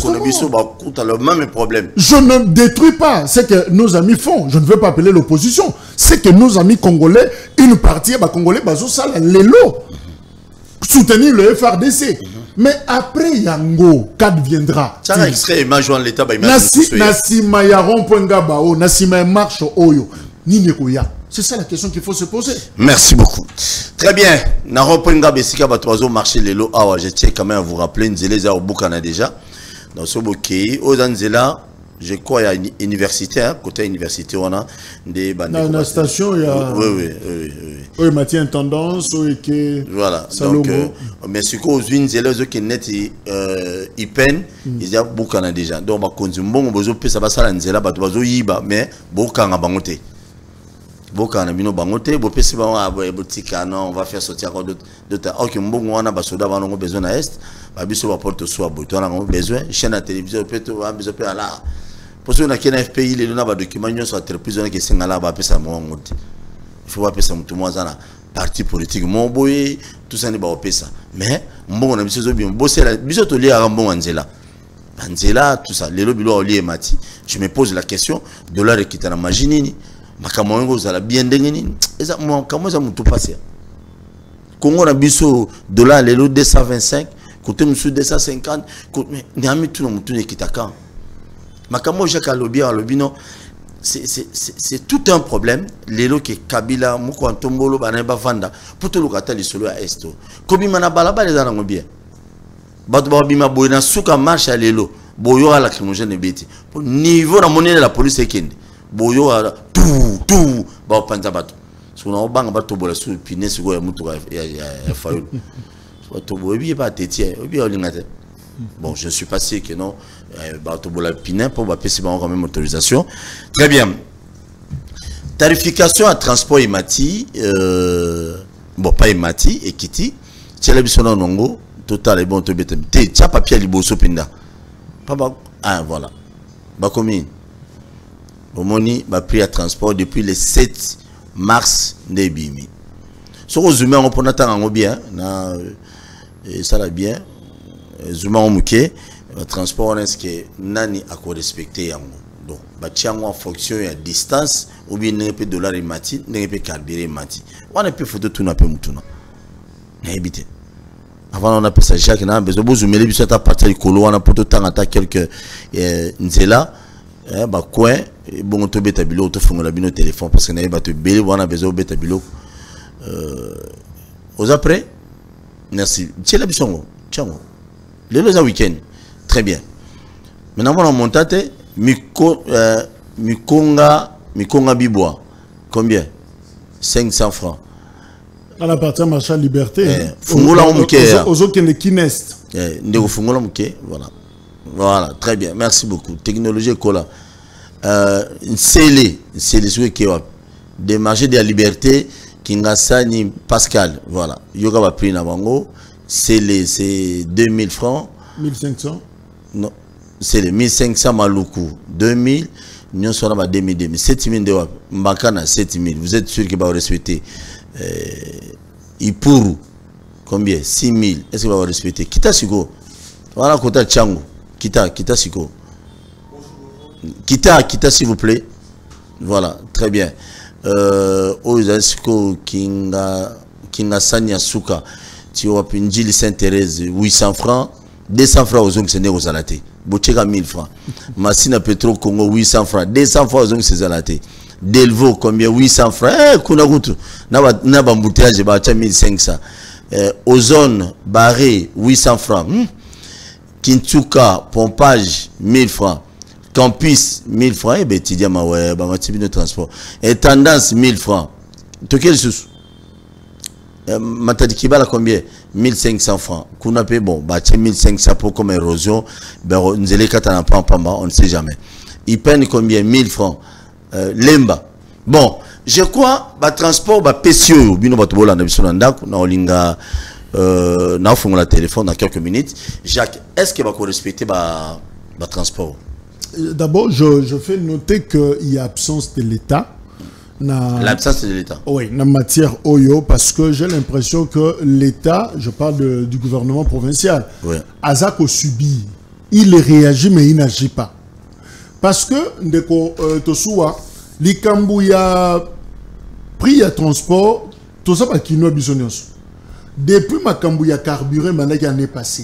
B: le même problème.
C: Je ne détruis pas ce que nos amis font. Je ne veux pas appeler l'opposition. C'est que nos amis congolais, une partie, bah, congolais, bah, ça, les lots. Soutenir le F R D C. Mm -hmm. Mais après Yango, qu'adviendra?
B: Ça va extrait image en l'état.
C: Nasi Mayaron Ponga Bao, Nasi Marche Oyo, Nini Koya. C'est ça la question qu'il faut se poser.
B: Merci beaucoup. Très bien. Naro Ponga Bessika Batoizo marché les lots. Ah, je tiens quand même à vous rappeler, Nzela au Boukana déjà. Dans ce bouquet, aux Anzela. Je crois qu'il y a une université, hein, côté université, on a des bandes.
C: Dans la station, il y a.
B: Oui, oui, oui. Oui,
C: oui maintien tendance, oui, qui.
B: Voilà. Donc, euh, mais ce qu'on a dit, c'est que net, ils peinent, il y a beaucoup de déjà. Donc, on va continuer. Bon, on va faire ça, ça, ça, ça, on va faire mais beaucoup de bangote. Beaucoup de bangote, on va faire on va faire sortir d'autres. Ok, bon, on a besoin d'avoir besoin d'est. On a besoin de porter soit on a besoin. Chaîne à télévision, on a besoin de là. Pour ceux qui ont un F P I, il y a des documents sur la télévision qui sont là, il faut appeler ça tout le monde, parti politique, mon boy, tout ça, il faut appeler ça. Mais, bon, on a besoin de bosser là, besoin de lire un bon Anzela. Anzela, tout ça, les lobbies ont lié Mati. Je me pose la question, dollar qui est dans la magie, ma camongo, ça la bien dégainé. Et ça, moi, comment ça m'a tout passé? Congo a besoin de dollar, les lots deux cent vingt-cinq, côté monsieur deux cent cinquante, mais il y a mis tout le monde qui est à quand? Makamo Jacques Alobi, Alobi, non, c'est tout un problème. Les lots qui Kabila, Mouko Tombolo, Baneba Vanda, pour tout le cas, les solo à Est. Kobi Manabalaba, les armes bien. Batba Bima Boyna Souka marche à l'élo, Boyo à la crimogène et bêti. Pour niveau de la monnaie de la police est qu'il Boyo à tout, tout, Bao Panzabato. Sur un banc, Bato Bola sous le pinet, sur le moutoura et Fayoul. Bato Bobi, pas tétier, Obi Olingate. Bon, je ne suis pas sûr que non. Bartobola Pinin pour va payer quand même autorisation. Très bien. Tarification à transport et mati. Euh, bon, pas et mati, et Kiti. C'est la mission non total et bon, tu as papier à liboso pinda. Papa, ah, voilà. Bakomi. Bomoni m'a pris à transport depuis le sept mars début. Sur les humains, on peut attendre bien. Ça va bien. Zuma Omouké, le transport est-ce que nani a quoi respecter yango. Donc, batiango en fonction à distance ou bien ne peut dollar et mati, ne peut carburé mati. On a pu photo tout n'a pas moutuna. N'habite. Avant on appelle ça Jacques n'a besoin de zoomer les bus à partir du colo, on a pour tout temps à quelques nzela, bah coin, bon to beta bilo, to fongo la bino téléphone parce que n'a pas te belé, on a besoin de beta bilo. Aux après, merci. Tiens la bisongo, tiens. Le le week-end, très bien. Maintenant, on a monté Miko, euh, Mikonga, Mikonga Bibois. Combien? cinq cents francs.
C: À la partie marchand liberté.
B: Fungola Mouké.
C: Aux autres qui ne kinest.
B: Ndego Fungola Mouké, voilà. Voilà, très bien. Merci beaucoup. Technologie Kola. C'est c'est les qui ont des marchés de la liberté qui n'ont Pascal. Voilà. Yoga va prix Nabango. C'est deux mille francs.
C: mille cinq cents.
B: Non, c'est les mille cinq cents Maloukou. deux mille, nous sommes à deux mille. sept mille de Mbakana, sept mille. Vous êtes sûr qu'il va respecter euh, Ipuru, combien? six mille. Est-ce qu'il va respecter Kita Siko. Voilà, Kota Tchango. Kita, Kita Siko. Kita, Kita s'il vous plaît. Voilà, très bien. Euh, Oizasiko Kinga, Kinga Sanya Suka. Tu as Sainte-Thérèse, huit cents francs, deux cents francs aux hommes qui sont nés aux Alatés. bocheka mille francs. Machine à pétrole Congo huit cents francs, deux cents francs donc c'est zalaté. Delvo combien huit cents francs. Eh kuna kutu. Na ba na ba embouteillage ba cha mille cinq cents. Euh, ozone barré huit cents francs. Hmm? Kintsuka pompage mille francs. Campus mille francs et ben tidia ma ouais ba matibi de transport. Et tendance mille francs. To quel sous? Euh, Matadi Kibala combien? mille cinq cents francs. Kuna pe bon bah mille cinq cents pour comme érosion. Ben nzele katana pa pamba, on ne sait jamais. Ils peinent combien? mille francs. Euh, Lemba. Bon, je crois bah transport bah pesio bino batobola na biso na ndako na olinga euh na fongo la téléphone dans quelques minutes. Jacques, est-ce que va respecter bah bah transport?
C: D'abord, je, je fais noter qu'il y a absence de l'État.
B: L'absence de l'État.
C: Oui, en matière Oyo, parce que j'ai l'impression que l'État, je parle de, du gouvernement provincial,
B: oui.
C: Azako subit. Il réagit, mais il n'agit pas. Parce que, ndeko euh, Tosuwa, Likambu ya prix à transport, tout ça, qui nous a besoin. Depuis ma kambu ya carburant, maintenant qu'il y en est passé.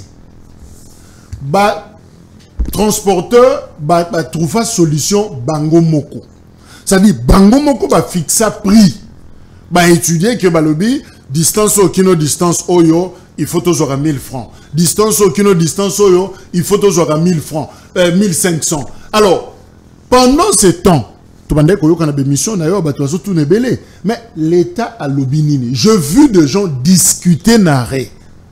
C: Bah, transporteur, bah, bah, trouver solution bango moko. C'est-à-dire, bango moko va fixer prix. Bah, étudier que bah, lobby, distance au kino, distance oyo, il faut toujours à mille francs. Distance au kino, distance oyo, il faut toujours à mille francs, euh, mille cinq cents. Alors, pendant ce temps, tout le monde a des missions, mais l'État a lobby nini. Je vu des gens discuter n'arrêt.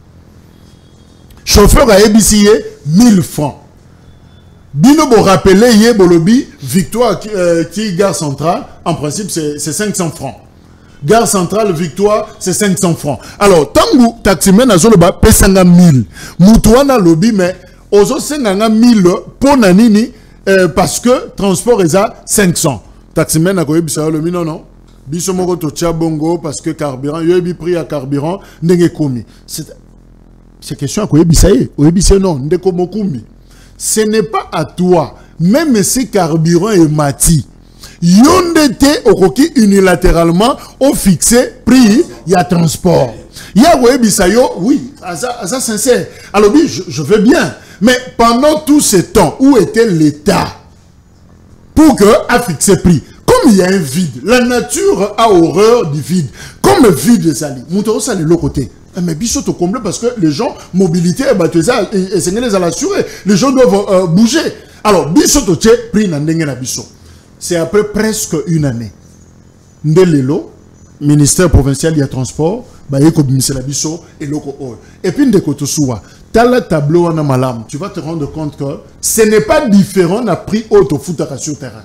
C: Chauffeur a ébissé mille francs. Bino bo rappeler yé bolobi Victoire qui euh, gare centrale en principe c'est cinq cents francs. Gare centrale Victoire c'est cinq cents francs. Alors tangu taximen a zolo ba pesanga mille. Mutuana lobby mais ozo senanga mille pour nanini euh, parce que transport est à cinq cents. Taximen a koye bisa le non non. Biso moko to tia bongo parce que carburant yebi prix à carburant ndenge komi. C'est c'est question à koye bisa ye. Oyebi c'est non ndeko mokumbi. Ce n'est pas à toi, même si carburant est mati. Yondete okoki unilatéralement au fixé prix, il y a transport. Il y a Webisayo, oui, ça sincère. Alors oui, je, je veux bien. Mais pendant tout ce temps, où était l'État pour que a fixé prix? Comme il y a un vide, la nature a horreur du vide. Comme le vide est sali, moutons sali l'autre côté. Mais biso te comble parce que les gens, mobilité, et c'est les à l'assurer. Les gens doivent euh, bouger. Alors, biso te tche, pris na ndenge na biso. C'est après presque une année. Ndelelo, ministère provincial du transport, bah yeko bimise la biso et loko o. Et puis ndeko to suwa, t'as le tableau en malam, tu vas te rendre compte que ce n'est pas différent na prix auto foutaka sur terrain.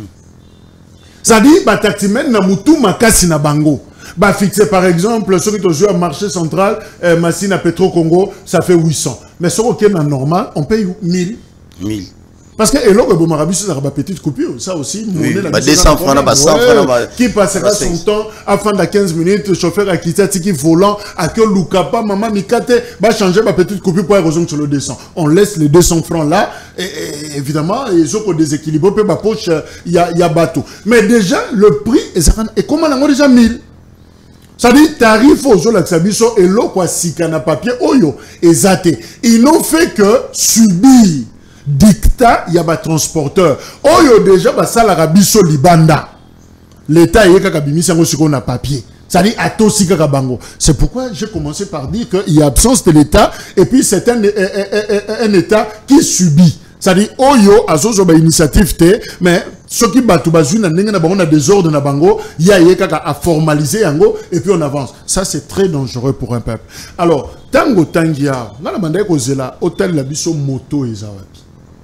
C: Ça dit, bah taximen na mutu makasi na bango. Bah fixé par exemple, ceux qui ont joué à marché central, euh, machine à Petro Congo, ça fait huit cents. Mais sur aucun normal, on paye mille.
B: mille.
C: Parce que Elo Bomarabi, c'est une petite coupure. Ça aussi,
B: oui, bah deux cents francs, bah cent francs.
C: Qui passera son temps afin de quinze minutes, le chauffeur a quitté un ticket volant, à que Lukapa, maman Mikate, va changer ma petite coupure pour érosion sur le deux cents. On laisse les deux cents francs là, et, et évidemment, ils ont déséquilibré, puis ma poche, il y a, y a bateau. Mais déjà, le prix, et comment on a déjà mille? Ça dit, tarif aux gens l'axabiso et l'eau quoi si na papier oyo et zate. Ils n'ont fait que subir dictat y a ba transporteur. Oyo déjà ba salarabiso libanda. L'État y a bimisi ngo siko na papier. Ça dit à tosi kaka bango. C'est pourquoi j'ai commencé par dire qu'il y a absence de l'État et puis c'est un, un, un, un État qui subit. Ça dit oyo azozo ba initiative te mais ceux qui battent on a des ordres na bango, il y a à formaliser yango et puis on avance. Ça c'est très dangereux pour un peuple. Alors, tango tangia, na la bande ko zela hôtel la biso moto ezawapi.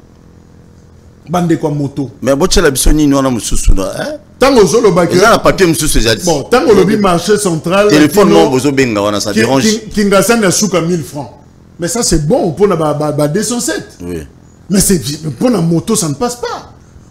C: Bande kwa moto.
B: Mais boche la biso ni wana mususu na hein?
C: Tango zolo baki.
B: Ça na papier mususu jadi.
C: Bon, tango lobi marché central.
B: Téléphone non bozo benga wana ça dérange.
C: Kingasan na souka mille francs. Mais ça c'est bon pour na ba ba deux cent sept.
B: Oui.
C: Mais c'est pour la moto ça ne passe pas.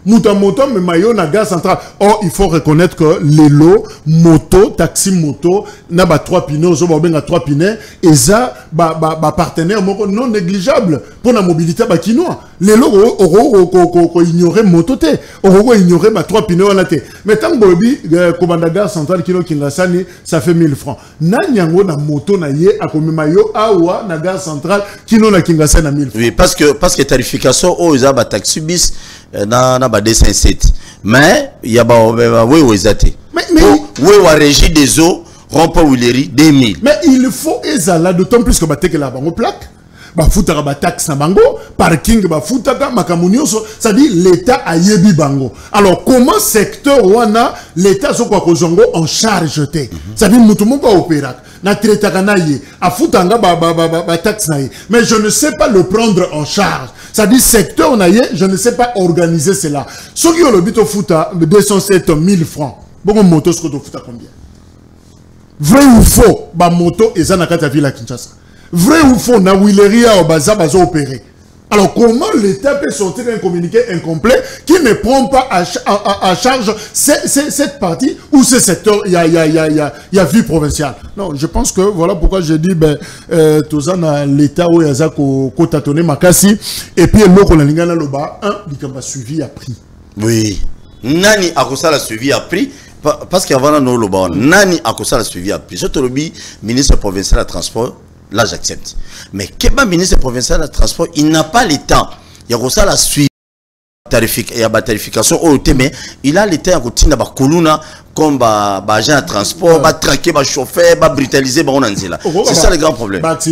C: Mouta moto, mais maillot na gare centrale. Or, il faut reconnaître que les lots, moto, taxi moto, n'a pas trois pneus, zo ba trois pneus, et ça, ba, ba, ba partenaire non négligeable pour la mobilité ba kinois. Les lots, oro, ko ignorer moto te, oro, ignorer ba trois pneus en te. Mais tant que bobi, commanda gare centrale kino kingasani, ça fait mille francs. Na nyango na moto na ye, a comme maillot, awa, na gare centrale, kino na kingasani na mille francs.
B: Oui, parce que, parce que tarification, oh, ils ont ba taxi bis, na, na ba deux cent sept. Mais, il y a ba, oui, oui, zate.
C: Mais, mais,
B: oui, oui, régie des eaux, rond-point Willery, deux mille.
C: Mais il faut ezala, d'autant plus que ba teke la bango plaque. Ba foutaka ba taxe na bango, parking ba foutaka, makamunioso, ça dit l'État a yebi bango. Alors, comment secteur wana, l'État so kwa kozongo en charge te? Ça dit mutumu ba opérak. Na tretaka na ye, a foutanga ba, ba, ba, ba, ba taxe na ye. Mais je ne sais pas le prendre en charge. Ça dit secteur na ye, je ne sais pas organiser cela. Ce qui ont le but au fouta, deux cent sept mille francs. Bon, moto, ce que tu fouta combien? Vrai ou faux, ba moto, et ça n'a qu'à ta ville à Kinshasa. Vrai ou faux, na Willery au baza baza opéré. Alors comment l'État peut sortir un communiqué incomplet qui ne prend pas à, à, à charge c c cette partie ou ce secteur, il y a, y a, y a, y a, y a vie provinciale. Non, je pense que voilà pourquoi j'ai dit, ben, euh, tout ça, l'État où il y a ça qu'on tâtonné Makassi, et puis l'autre, on a l'ingana loba, un, il a suivi a pris.
B: Oui. Nani a ça la suivi a pris. Parce qu'avant, nous, le bon, Nani a ça la suivi a pris. Je te le dis, ministre provincial de transport. Là, j'accepte. Mais Keba, ministre provincial de transport, il n'a pas le temps. Il y a ça la suite. Il y a la tarification au mais il a le temps de faire coluna comme agent de transport, va traquer, va chauffer, va brutaliser. C'est ça le grand problème.
C: Parce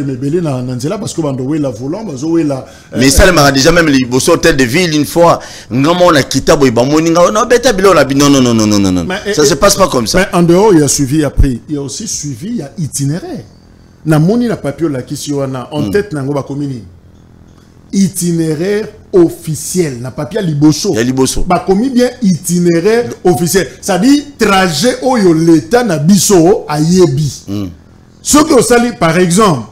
C: que la volant,
B: mais ça, il déjà même les hôtels de ville une fois. Non, non, non, non, non, non. Ça ne se passe pas comme ça.
C: Mais en dehors, il y a suivi après. Il y a aussi suivi, il y a itinéraire. Na moni na papier la question en tête na ngoba komini itinéraire officiel na papier liboso
B: ya liboso
C: ba komi bien itinéraire officiel ça dit trajet oyo l'état na biso ayebi mm. Ce que vous savez par exemple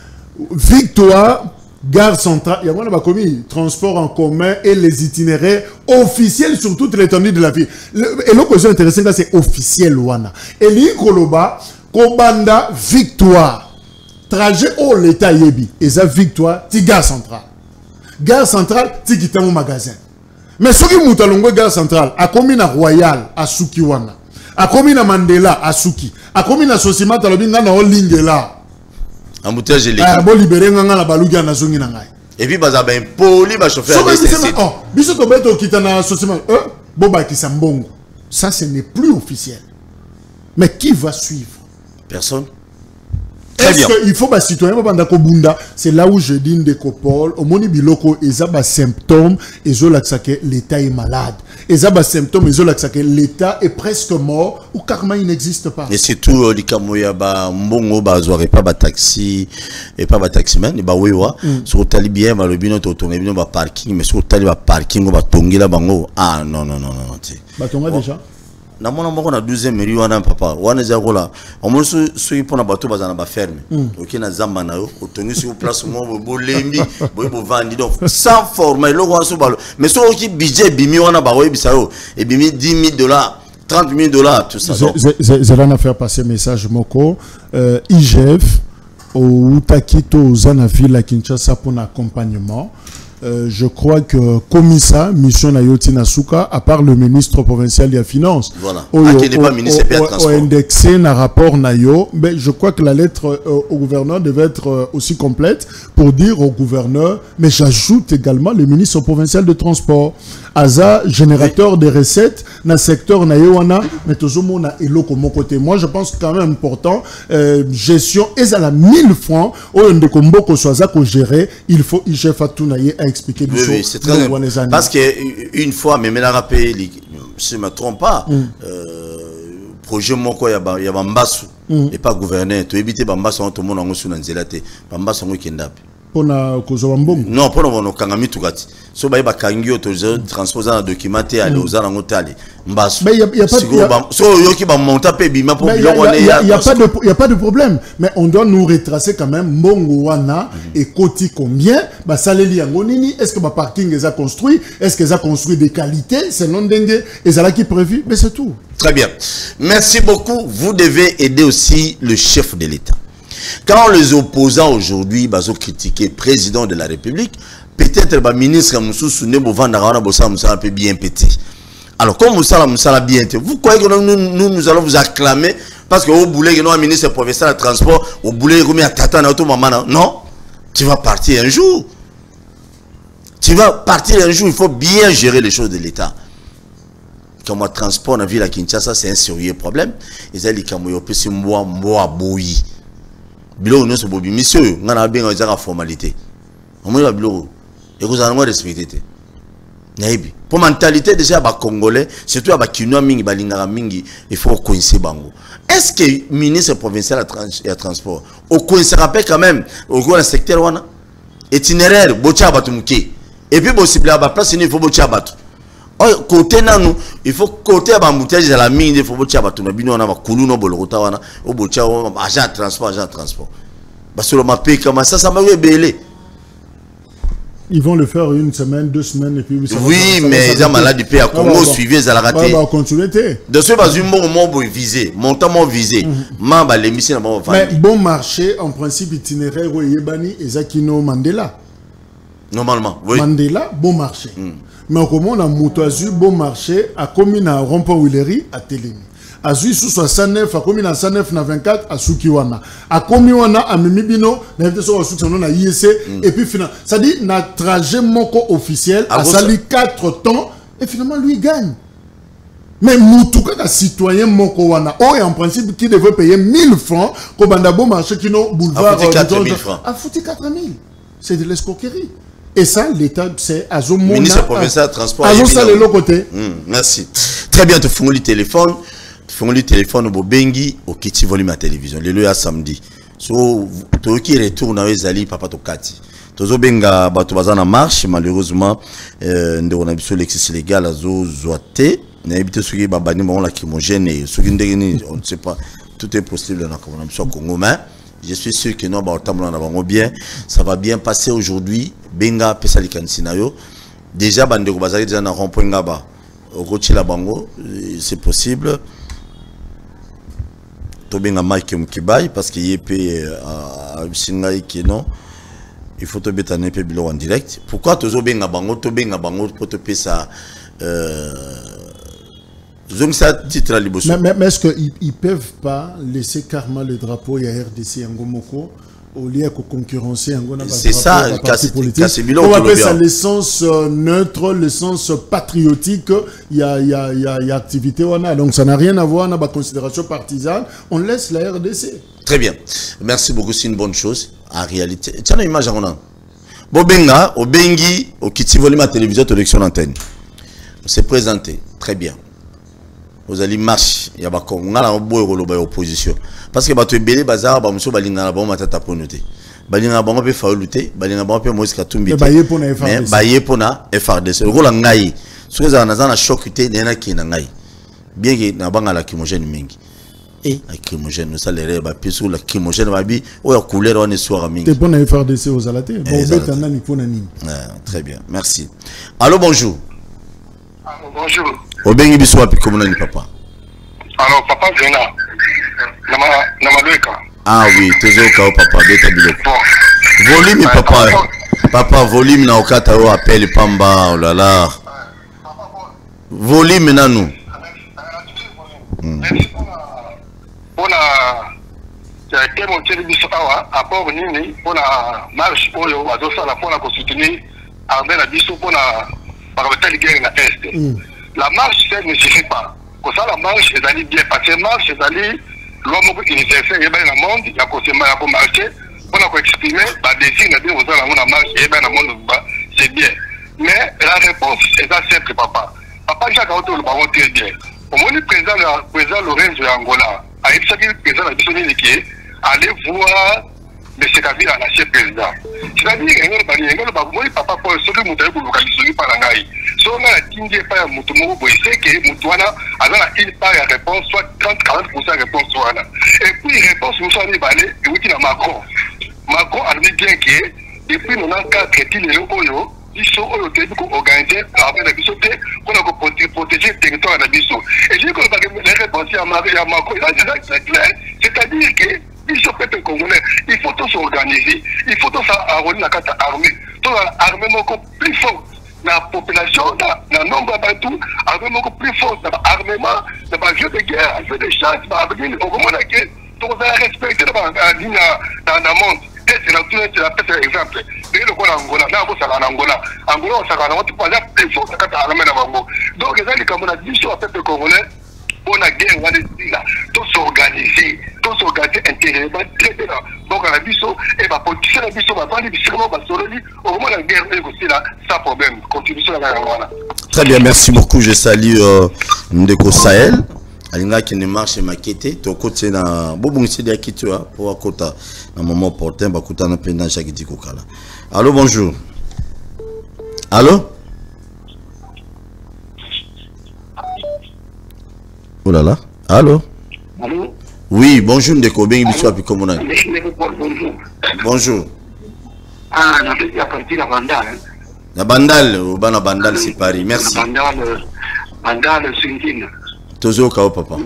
C: Victoire gare centrale il y a ba komi transport en commun et les itinéraires officiels sur toute l'étendue de la ville et l'occasion intéressante c'est officiel wana et li koloba kobanda Victoire trajet au l'état yebi et ça Victoire ti gare centrale gare centrale ti kita mon magasin mais ce qui moutalongo gare centrale a commis na Royal à Suki wana a commis na Mandela à Suki a commis na Sosima talobinga na Olingela
B: embouteillage les
C: ah bon libérer nganga la baluga na zongi na ngai
B: et puis baza ben poli ba chauffeur
C: oh biso to beto kita na Sosima euh boba ki sambongo ça ce n'est plus officiel mais qui va suivre?
B: Personne.
C: Est-ce qu'il faut que les citoyens c'est là où je dis des copoles, au moni biloko, ils ont des symptômes, ils ont que l'État est malade. Ils ont des symptômes, ils ont que l'État est presque mort ou carrément il n'existe pas.
B: Et c'est tout, les camoya, bah, mbongo, bah, zouare pas, bah, taxi, et pas, bah, taximan, et bah, oui, ouais. Sur le talibien, bah, le bino, t'autonné, bino, bah, parking, mais sur le talibien, parking, bah, tongi, là, bango. Ah, non, non, non, non, tu sais.
C: Bah, tonga déjà?
B: Na mona moko na douzième mairie wana papa wana za kola omo so so ipona bato bazana ba ferme OK na zamba na yo otongi sur place mo bo lembi bo bo vandi donc sans former lo wa so balo mais so ki budget bimi wana ba we bisayo et bimi dix mille dollars trente mille dollars tout ça
C: c'est là na faire passer message moko I G F au Takito zana ville à Kinshasa pour un accompagnement. Euh, je crois que commissaire mission Nayoti Nasuka, à part le ministre provincial des Finances,
B: voilà. Ah, qui n'est pas ministre des Transports,
C: indexé un rapport Nayo, mais je crois que la lettre euh, au gouverneur devait être euh, aussi complète pour dire au gouverneur, mais j'ajoute également le ministre provincial de Transport, Aza, générateur oui. de recettes, dans le secteur Nayoana, mais tout le monde a élo comme mon côté. Moi, je pense que c'est quand même important, euh, gestion, et à la mille francs, au lieu de combo qu'on soit à gérer, il faut I G F à tout naïe à expliquer.
B: Oui, oui, c'est très important. Parce qu'une fois, mais là, rappelez, si je ne me trompe pas, mm. euh, projet moko ya ba ya bambasu mm. et pas gouverneur, tu éviter bambasu tout le monde en sous nanzelate, bambasu ngo kendapi.
C: pour na kozwa mbongo.
B: Non, pour nous kangami tukati. So ba bakangi autorisé transposer un document et aller aux ala ngotali. Mbasu.
C: Mais il y a, y a pas de
B: so yo ki ba monta pe bima pour
C: il y a, y a, y a pas de il y a pas de problème, mais on doit nous retracer quand même mbongo wana et koti combien ba saleli yango nini, est-ce que ba parking les a construit, est-ce qu'ils a construit des qualités, c'est non dengue et ça là qui prévu, mais c'est tout.
B: Très bien. Merci beaucoup. Vous devez aider aussi le chef de l'État. Quand les opposants aujourd'hui bah, ont critiqué le président de la République, peut-être le ministre Moussou un peu bien pété. Alors, comme Moussala Moussala bien pété, vous croyez que nous, nous, nous allons vous acclamer parce que vous voulez que nous, un ministre professeur de transport, vous voulez que nous tata na maman. Non, tu vas partir un jour. Tu vas partir un jour, il faut bien gérer les choses de l'État. Comme le transport dans la ville à Kinshasa, c'est un sérieux problème. Ils ont dit que c'est moi, moi, boui. Bilo nous sommes bobi, monsieur, on a bien une formalité. On a bilo, et vous allez respecter. Naibi. Pour mentalité déjà, les Congolais, surtout les Kinois mingi, les Lingara mingi, il faut coincer bango. Est-ce que le ministre provincial de transport, au coincer rappelle quand même, au gros secteur wana, itinéraire, bocha batumuke, et puis possible à la place, il faut bocha batu. Côté nanou, il faut côté à l'embouteillage de la mine, il faut bocha batu, mais on a koulou no bolota wana, au bocha agent de transport, agent de transport. Parce que le mapé comme ça, ça m'a révélé.
C: Ils vont le faire une semaine, deux semaines et puis...
B: Oui, mais ils ont malade du pays à Congo, suivi, ils ont raté.
C: On va continuer.
B: De ce pas une bon mot visé, montant visé. Mamba l'émission n'a pas
C: mais bon marché, en principe, itinéraire où Yebani et Zakino Mandela.
B: Normalement, oui.
C: Mandela, bon marché. Mm. Mais comment on a Moutazu, bon marché, à commune à Rompo-Willery, à Télémi. À Zui sous soixante-neuf, à commune à cent neuf, à vingt-quatre, à Soukiwana. À commune à Mimibino, à I S C, et puis finalement, ça dit, na trajet moko officiel, à sali quatre temps, et finalement, lui gagne. Mais Moutouka, un citoyen moko wana, oh, et en principe, qui devrait payer mille francs, comme un bon marché qui n'a boulevard.
B: A foutu quatre mille francs.
C: A foutu quatre mille. C'est de l'escroquerie. Et ça, l'État, c'est à Zomona.
B: Ministre provincial de transport.
C: À Zomona, le côté.
B: Merci. Très bien, tu fais le téléphone. Tu fais le téléphone au Bengi, au Kiti volume à télévision. Le lieu à samedi. So, tu qui retourne avec Zali, papa to Kati. Tozo benga, bah, tu vas en marche, malheureusement, euh, on a vu sur l'exercice légal à Zo Zoate. On a évité ce qui est babani, on l'a lacrymogène et ce qui est, on ne sait pas, tout est possible dans la communauté Congo. Je suis sûr que nous avons bien. Ça va bien passer aujourd'hui. Benga pesali kansinayo. Déjà bandeko bazali déjà na rond-point ngaba. Roti la bango, c'est possible. To benga Mike Mkibai parce qu'il est payé à Singai qui non. Il faut te mettre un peu bilo en direct. Pourquoi to benga bango, to benga bango pour te payer ça euh
C: Mais, mais, mais est-ce qu'ils ne peuvent pas laisser carrément le drapeau et à R D C Ngomoko au lieu de concurrencer
B: c'est ça,
C: on appelle ça l'essence neutre, l'essence patriotique. Il y a, il y a, il y a, il y a activité. Donc ça n'a rien à voir avec la considération partisane. On laisse la R D C.
B: Très bien. Merci beaucoup. C'est une bonne chose. En réalité, tiens l'image on a. Bobenga, au Bengi, au Kiti volume à télévision, élection antenne. On s'est présenté. Très bien. Vous allez marcher, il y a pas comme on a un beau rôle opposition parce que bah tu es belé bazar bah monsieur balinga la bon matata pour noter balinga bon peut faire lutter balinga bon peut moi katumbi
C: mais baye pour na F R D C
B: baye pour na F R D C rôle ngai ce que ça na na choc té na ki na ngai bien que na banga la kimogène mingi et la kimogène ça les ba piso la kimogène ba bi o ya couleur on est soir mingi
C: t'es pour na F R D C aux alaté bon bête na ni pour na ni
B: très bien merci. Allô, bonjour.
E: Allô, bonjour.
B: Obengi biso wapi comme nani papa?
E: Alors papa Zena. Nama nama
B: ah oui, toujours kao papa beta biloko. Volume euh, papa. Papa volume na okata o appel pamba oh là là. Volume nanu.
E: Ona ya kemo tsheli biso awa apport nini pona marche oyo bazosala pona ko soutenir armée na biso pona bakabetali guerre na est. La marche ne suffit pas. Pour ça, la marche est allée bien. Parce que la marche est allée, l'homme universel, il y a un monde, il y a un marché, on a exprimer, bah, désir, il y a un marche, il y a un monde, c'est bien. Mais la réponse est assez simple, papa. Papa, j'ai encore le baron très bien. Au moins, le président, le président Lorenzo Angola, a été le président de la Bissoni qui est allé voir M. Kabila, l'ancien président. C'est-à-dire que papa Paul, celui qui m'a dit par la naï. Si on a tingé par Moutoumou, c'est que Moutouana a une part de réponse, soit trente à quarante pour cent de réponse. Et puis, réponse, nous sommes allés, et vous dites à Macron. Macron a dit bien que depuis quatre-vingt-quatre, il est au ils sont organisés avec la bisoté pour protéger le territoire de la biso. Et j'ai dit que les réponses à Macron, c'est clair. C'est-à-dire que les peuple congolais, il faut tous s'organiser, il faut tous arrondir la carte armée, tous armer encore plus fort. La population, le nombre de tout, armer encore plus fort, l'armement, le jeu de guerre, le jeu de chasse, au moment où on va respecter dans le monde. C'est la c'est la peut exemple. Mais le quoi Angola, là vous savez Angola, Angola on s'en rend compte pas là plus fort que ta armée là-bas. Donc les gens comme on a dit sur le peuple congolais, on a gagné, on a dit là, tout s'organiser, tout s'organiser intégralement, traiter là. Donc à la biso, et bah pour qui la biso va pas dire seulement va sortir, au moment de la guerre aussi là, sans problème. Contribution là voilà.
B: Très bien, merci beaucoup. Je salue euh, Ndeko Sahel. Alinga qui ne marche maquette to côté na bobo c'est dia kitwa pour akota na moment opportun ba kuta na penda chaque diko kala. Allô, bonjour. Allô? Oh là là. Allô?
E: Allô?
B: Oui, bonjour Ndeko, ben biso api comme on a.
E: Bonjour.
B: Bonjour.
E: Ah, na fait à partir la bandale.
B: La bandale, ou bana bandale c'est Paris. Merci.
E: Bandale bandale Singine.
B: Tozo kao papa.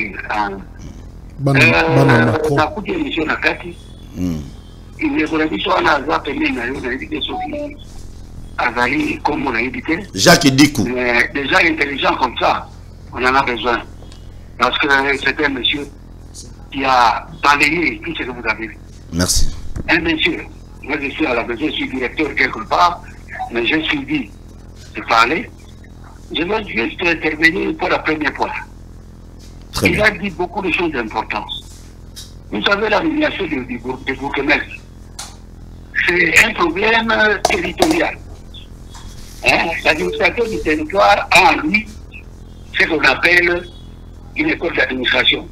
C: Bana bana Macron.
E: Na kuja mission na kati.
B: Mm.
E: Il est relativement à la zone pemene na yo na éviter soki azali comme on a évité.
B: Jacques Dikou.
E: Mais des gens intelligents comme ça, on en a besoin. Parce que c'est un monsieur qui a balayé tout ce que vous avez vu.
B: Merci.
E: Un monsieur, moi je suis à la maison, je suis directeur quelque part, mais j'ai suivi de parler. Je veux juste intervenir pour la première fois.
B: Très
E: Il
B: bien.
E: a dit beaucoup de choses d'importance. Vous savez, la nomination de, de, de Bourg-Messe, c'est un problème territorial. Hein? L'administrateur du territoire a en lui ce qu'on appelle une école d'administration.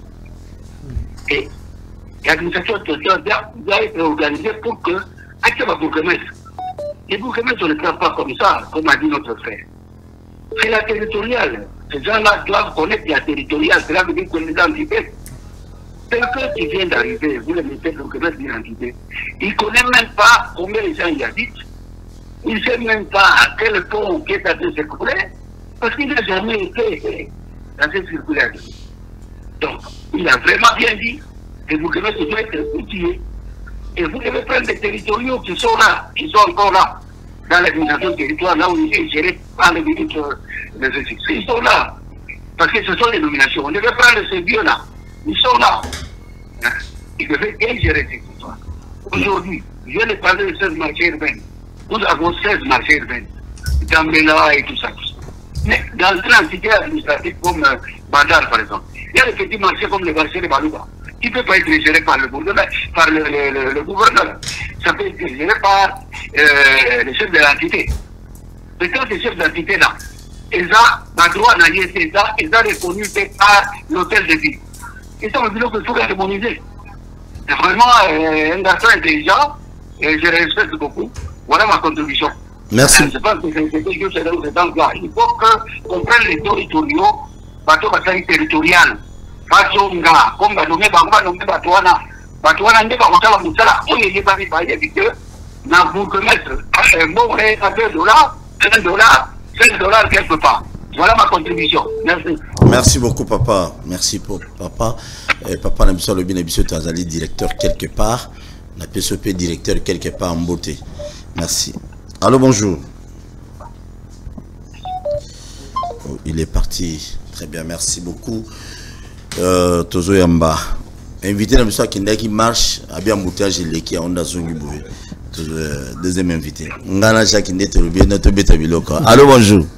E: Et l'administration territoriale doit, doit être organisée pour que, à Bourg-Messe, et Bourg-Messe, on ne le prend pas comme ça, comme a dit notre frère. C'est la territoriale. Ces gens-là doivent connaître la territoriale. Cela veut dire que les entités. Quelqu'un qui vient d'arriver, vous le mettez dans le reste d'identité, il ne connaît même pas combien les gens y habitent. Il ne sait même pas à quel pont qui est à s'écouler, parce qu'il n'a jamais été dans cette circulaire. Donc, il a vraiment bien dit que vous devez se doit être outillé. Et vous devez prendre des territoriaux qui sont là, qui sont encore là, dans l'administration du territoire, là où ils sont gérés par les ministres des justice. Ils sont là. Parce que ce sont les nominations. On devait prendre ces vieux-là. Ils sont là. Ils devaient bien gérer ces histoires. Aujourd'hui, je viens de parler de seize marchés urbains. Nous avons seize marchés urbains. Dans Mela et tout ça. Mais dans une entité administrative comme euh, Bandar, par exemple, il y a des petits marchés comme le marché de Balouba. Qui ne peut pas être géré par le gouverneur. Par le, le, le, le gouverneur. Ça peut être géré par euh, le chef de l'entité. Mais quand ces chefs d'entité-là, ils ont un droit à l'I S S A, ils ont reconnu par l'hôtel de ville. Ils sont obligés de tout harmoniser. C'est vraiment euh, un garçon intelligent et je le respecte beaucoup. Voilà ma contribution.
B: Merci.
E: Euh, je pense que c'est quelque chose dans ce sens-là. Il faut qu'on prenne les territoriaux, bateau bataille territorial. Bazonga, comme Badomé, Bamba, Nomé, Batouana. Batouana, n'est pas comme ça, Moussala. On n'est pas mis par les habitants. N'a vous que mettre un bon ré à deux dollars, un dollar, cinq dollars quelque part. Voilà ma contribution. Merci.
B: Merci beaucoup, papa. Merci pour papa. Eh, papa n'a pas le bien habitué Tazali, directeur quelque part. La P S O P directeur quelque part en beauté. Merci. Allô, bonjour. Oh, il est parti. Très bien, merci beaucoup. Euh, Tozo Yamba. Invité dans le qui qui marche, à bien embouteillage il est qui a onda zongi boué. Deuxième invité. Ngana Jacques Ndete le bien notre bêta biloka. Allô, bonjour.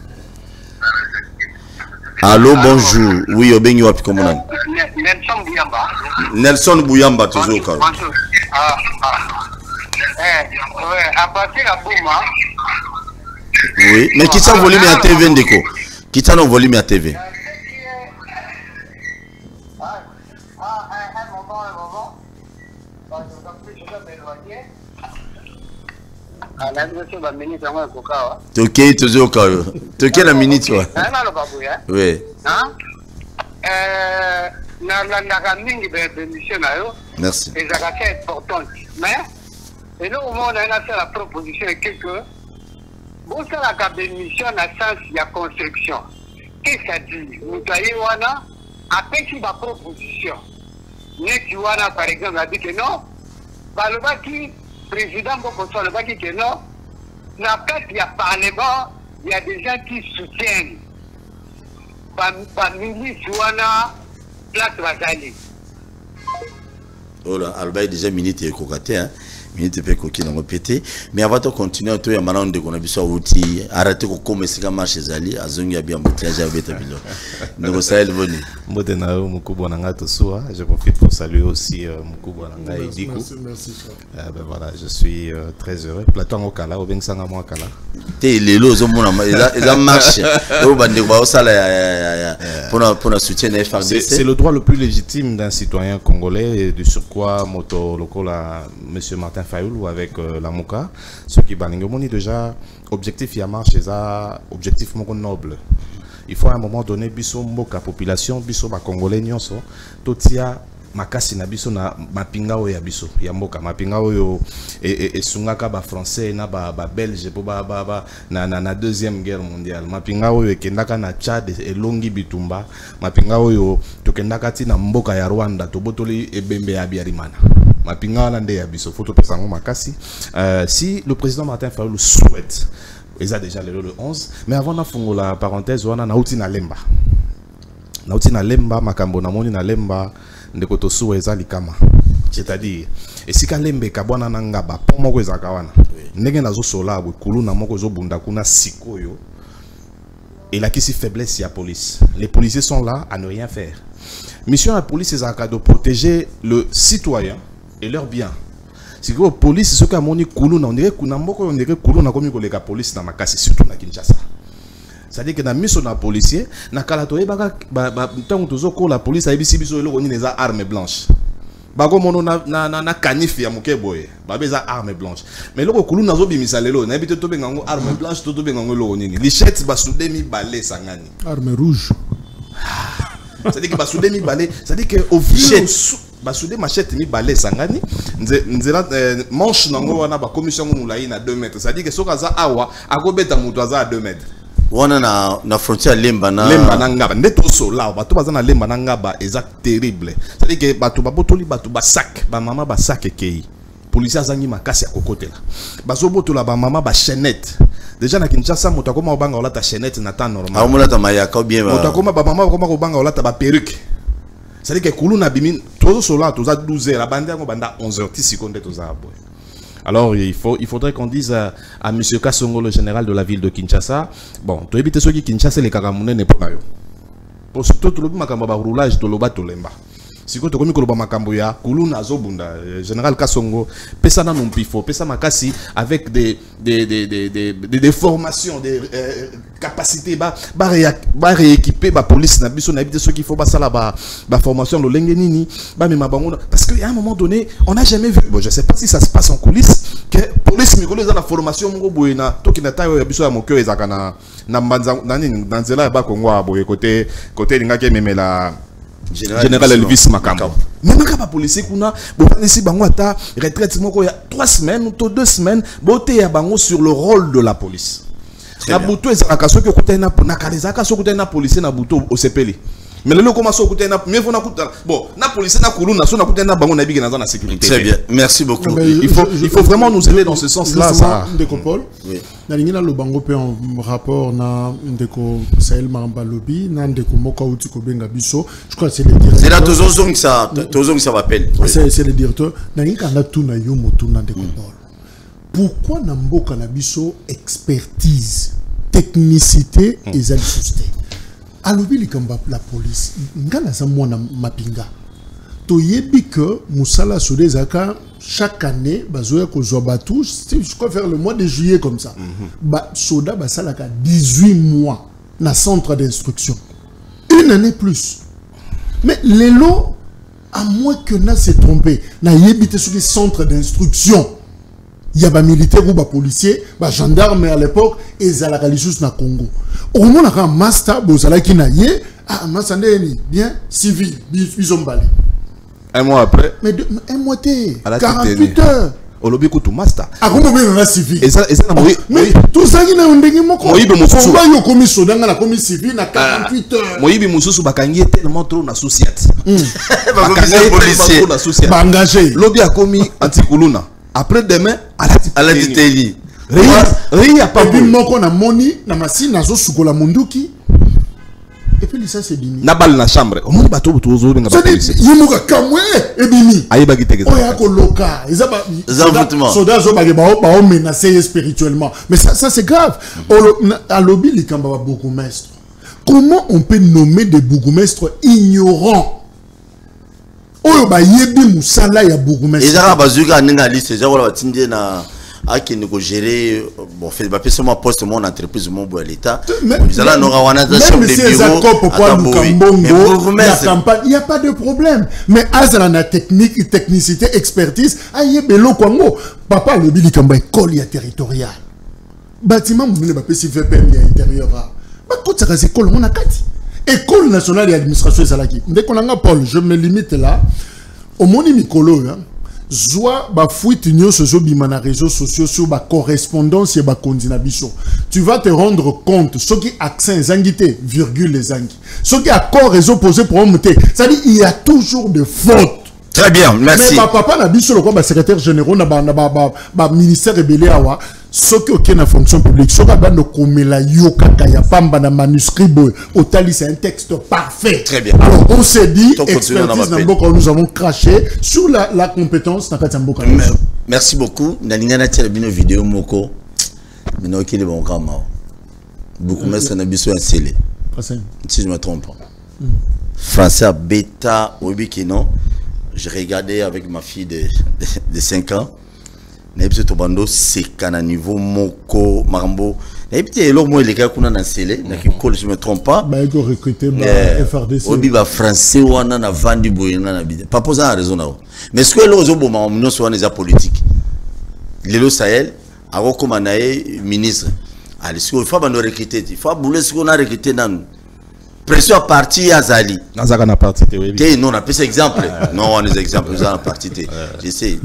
B: Allô, bonjour. Oui, Obengi wapi comme on
E: Nelson Bouyamba.
B: Nelson Bouyamba, toujours.
E: Bonjour. Ah, ah. Eh, ouais, à partir de Bouma.
B: Oui, mais qui t'a volume à T V, Ndeko? Qui t'a non volume à T V? Toké, toujours quand Toké la minute, toi. Oui. Merci.
E: C'est important. Mais, et nous, on a fait la proposition et que bon, ça la bénédiction à sens il y a construction. Qu'est-ce que ça dit? Nous avons après qui va proposition. Nekiwana par exemple a dit que non. Bah le baki président Bokoso le baki que non. N'a pas il y a parlement, il y a des gens qui soutiennent. Pas pas ministre wana place Bazali.
B: Oh là, Alba est déjà minute et cocaté, hein. Minute peut coquer dans le pété. Mais avant de continuer, tu as maintenant de qu'on a vu ça outil. Arrêtez de commencer à marcher Zali. Azongi a bien bouclage avec ta bilo. Donc ça est le venu.
F: Modenao Mukubo Nanga Tosua. Je profite pour saluer aussi Mukubo Nanga et Dikou.
C: Merci, merci.
F: Euh, ben voilà, je suis euh, très heureux. Platon Okala, Obeng Sangamo Okala.
B: T'es les lots au monde, ils ont marché. Pour pour soutien des F A R D C.
F: C'est le droit le plus légitime d'un citoyen congolais et du surcroît moto local Monsieur Martin Fayoul ou avec euh, la Mouka. Ce qui est déjà objectif il y a marche, c'est un objectif noble. Il faut à un moment donné biso mboka population biso ba congolais nyonso totia makasi na biso na mapinga oyo ya biso ya mboka mapinga oyo et et sungaka ba français na ba ba belge po ba ba na na na deuxième guerre mondiale mapinga oyo ekendaka na Tchad et longi bitumba mapinga oyo tokendaka tina mboka ya Rwanda tobotoli ebembe ya biarimana mapinga na nde ya biso photo pesango makasi. Euh, si le président Martin Fayoul souhaite, il a déjà le onze, mais avant na fungo la parenthèse wana na uti na lemba na uti na lemba makambo na moni na lemba ndeko tosuwa eza likama, c'est-à-dire et si ka lembe ka bwana na ngaba po moko ezaka wana ndenge nazo sola bo kulu na moko zo bunda kuna sikoyo et la kisi faiblesse ya police. Les policiers sont là à ne rien faire. Mission à la police c'est de protéger le citoyen et leurs biens. Si la police ce qu'a moni kulu na on dirait kuna mboko on dirait kulu na komi ko la police na makasi surtout na Kinshasa. C'est-à-dire que na mission na policier na kala to ebaka ba tant tozo ko la police a ebisi biso eloko ni les armes blanches. Ba ko mono na na na canif ya muke boye. Ba beza armes blanches. Mais loko kulu na zo bimisa lelo na ebite to benga ngo armes blanches to to benga ngo loko nini. Lichette ba soudé mi balé sangani.
C: Armes rouges.
F: C'est-à-dire que ba soudé mi balé, c'est-à-dire que au vu Basoude machette mi balé sangani nzela manche nango wana ba commission ngulai na deux mètres, c'est à dire que soka za awa akobeta mutu za à deux mètres
B: wana na na frontière lemba na
F: lemba na ngaba ndeto so là bato baza na lemba na ngaba exact terrible, c'est à dire que bato ba botoli bato ba sac ba mama ba sac ekei police azangi makasi ya kokotela bazo botola ba mama ba chaînette. Déjà na Kinshasa moto akoma obanga ola ta chaînette na temps normal
B: amona ta mayaka bien
F: moto akoma ba mama akoma obanga ola ta ba perruque. C'est-à-dire que Koulouna Bimin, tous ceux là, tous à douze heures, la bande à onze heures, dix secondes, tous à boire. Alors, il, faut, il faudrait qu'on dise à, à M. Kassongo, le général de la ville de Kinshasa, bon, tu évites ceux qui Kinshasa, les Karamounais n'est pas là. Pour ce tout le monde, roulage de l'Oba Tolemba. Si vous avez un makambo ya Koulouna Zobunda, général Kassongo, Pessana non pifo, Pessa Makasi avec des des des des des des formations, des euh, capacités, bah bah rééquiper bah police na biso na habité ceux qu'il faut bah ça là bah bah formation le lengenini, bah mais ma bango parce qu'il y a un moment donné, on n'a jamais vu, bon je sais pas si ça se passe en coulisses, que police mikolo za la formation ngo boyena to ki na tayo ya biso ya mokyo ezaka na na mbanza na nini dans zela ba Kongo boye côté côté lingake memela Général Elvis Makambo. Même quand pas policier kuna, bon ici bango ata retraite moko ya trois semaines ou deux semaines, boté ya bango sur le rôle de la police. Na buto ezaka soki okuta na na kalezaka soki okuta na policier na buto osepeli. Mais le comment ça okuta na mieux faut na kuta. Bon, na policier na kuluna so na kuta na bango na bigi na sécurité.
B: Très bien. Merci beaucoup.
C: Mais
F: il faut je, il faut vraiment nous aider dans ce sens-là ça.
C: Ndekopol. Oui. Na lingina lo bango pe en rapport na ndeko Sahel Maramba Lobby, na ndeko Moka Uti ko benga biso. Je crois que c'est le directeur.
B: C'est là tozong ça, tozong ça m'appelle.
C: C'est c'est le directeur. Na lingina na tuna yo motu na ndekopol. Pourquoi na mboka na biso expertise, technicité et zalisté? Alobi likamba la police ngala za mwana mapinga to yebi que musala sode zaka chaque année bazoya ko zwa batu je crois faire le mois de juillet comme ça. Mm-hmm. Ba soda basala ka dix-huit mois na centre d'instruction une année plus mais les lots à moins que na s'est trompé na yebi te sur les centres d'instruction il y a des militaires ou des policiers, des gendarmes à l'époque, et ils allaient à na Congo. Au moment où on a un master, ils allaient à Naye, ah, master, bien, civil, ils ont balé.
F: Un mois après.
C: Mais de, un mois, quarante-huit heures.
F: Au lobby tout master.
C: Ah, comment on a civil?
F: Et ça, et ça,
C: oui. Mais tout ça, il y a un dégué, mon
F: corps. Oui, mais mon
C: souci. On va y commis soda, on a commis civil, na quarante-huit heures.
F: Moi, il mon souci, bakangi tellement trop associé.
B: Bakangi policier.
C: Ba engagé.
F: Lobby a commis anti-Kuluna. Après demain, à la Titeli.
C: Rien pas. Et puis, moi, on a moni, na machine, na zo sukola munduki. Et puis ça c'est bimi.
F: Na balle na chambre. O moni bato buto zo nga ba police.
C: Yimuka kamwe e bimi.
F: Ayi ba gite
C: o ya ko loka. Ezaba soda zo ba ba ba menacer spirituellement. Mais ça ça c'est grave. À lobby les kamba bourgmestre. Comment on peut nommer des bourgmestres ignorants? Oyo ba yebi musala ya bourgmestre.
B: Ezara bazuka ninga liste ezara ba tindie na à qui nous gérer bon fait pas seulement poste mon entreprise mon bois l'état ils allons nous avoir des bureaux
C: il y a pas de problème mais azala na technique technicité expertise aye belo kwango papa le bili kamba école ya territorial bâtiment mon ba pesi V P M ya intérieur ba côté ça école on a kati école nationale d'administration ezalaki dès qu'on a Paul je me limite là au moni mikolo hein Zoa ba fuite nyo sozo bima na réseaux sociaux sur ba correspondance et ba kondinabiso. Tu vas te rendre compte ce qui accent zangité virgule les zangi. Ce qui accord réseau posé pour monter. Ça dit il y a toujours de fautes.
B: Très bien, merci.
C: Mais ma papa n'a biso le quoi ba secrétaire général na ba ba ba, ba ministère rebellé awa ce qui OK na fonction publique. Ce qui ba no komela yo kaka ya pamba na manuscrit boy. Otali c'est un texte parfait.
B: Très bien.
C: Alors on s'est dit expertise na mboko nous avons craché sur la la compétence na kati mboka.
B: Merci beaucoup. Na lingana tia bino vidéo moko. Bino ki le bon kama. Beaucoup mais ça na biso un scellé. Si je me trompe pas. Français bêta obi non. Je regardais avec ma fille de, de, de cinq ans. N'importe Tobando, c'est qu'à un niveau Moko, Marambo. N'importe et l'autre, moi, il est là qu'on a scellé. Je ne me trompe pas.
C: Bah, il faut recruter le F R D C.
B: Obi va français ou on a vendu boy, on a pas posé la raison là. Mais ce que l'autre, bon, on a soit des politiques. Le Sahel, a recommandé ministre. Allez, il faut nous recruter. Il faut bouler ce qu'on a recruté dans nous. Pression à partir à Zali.
F: Nazaka parti
B: oui. Non, on a fait exemple. Non, on a des exemples. On a parti. Je sais.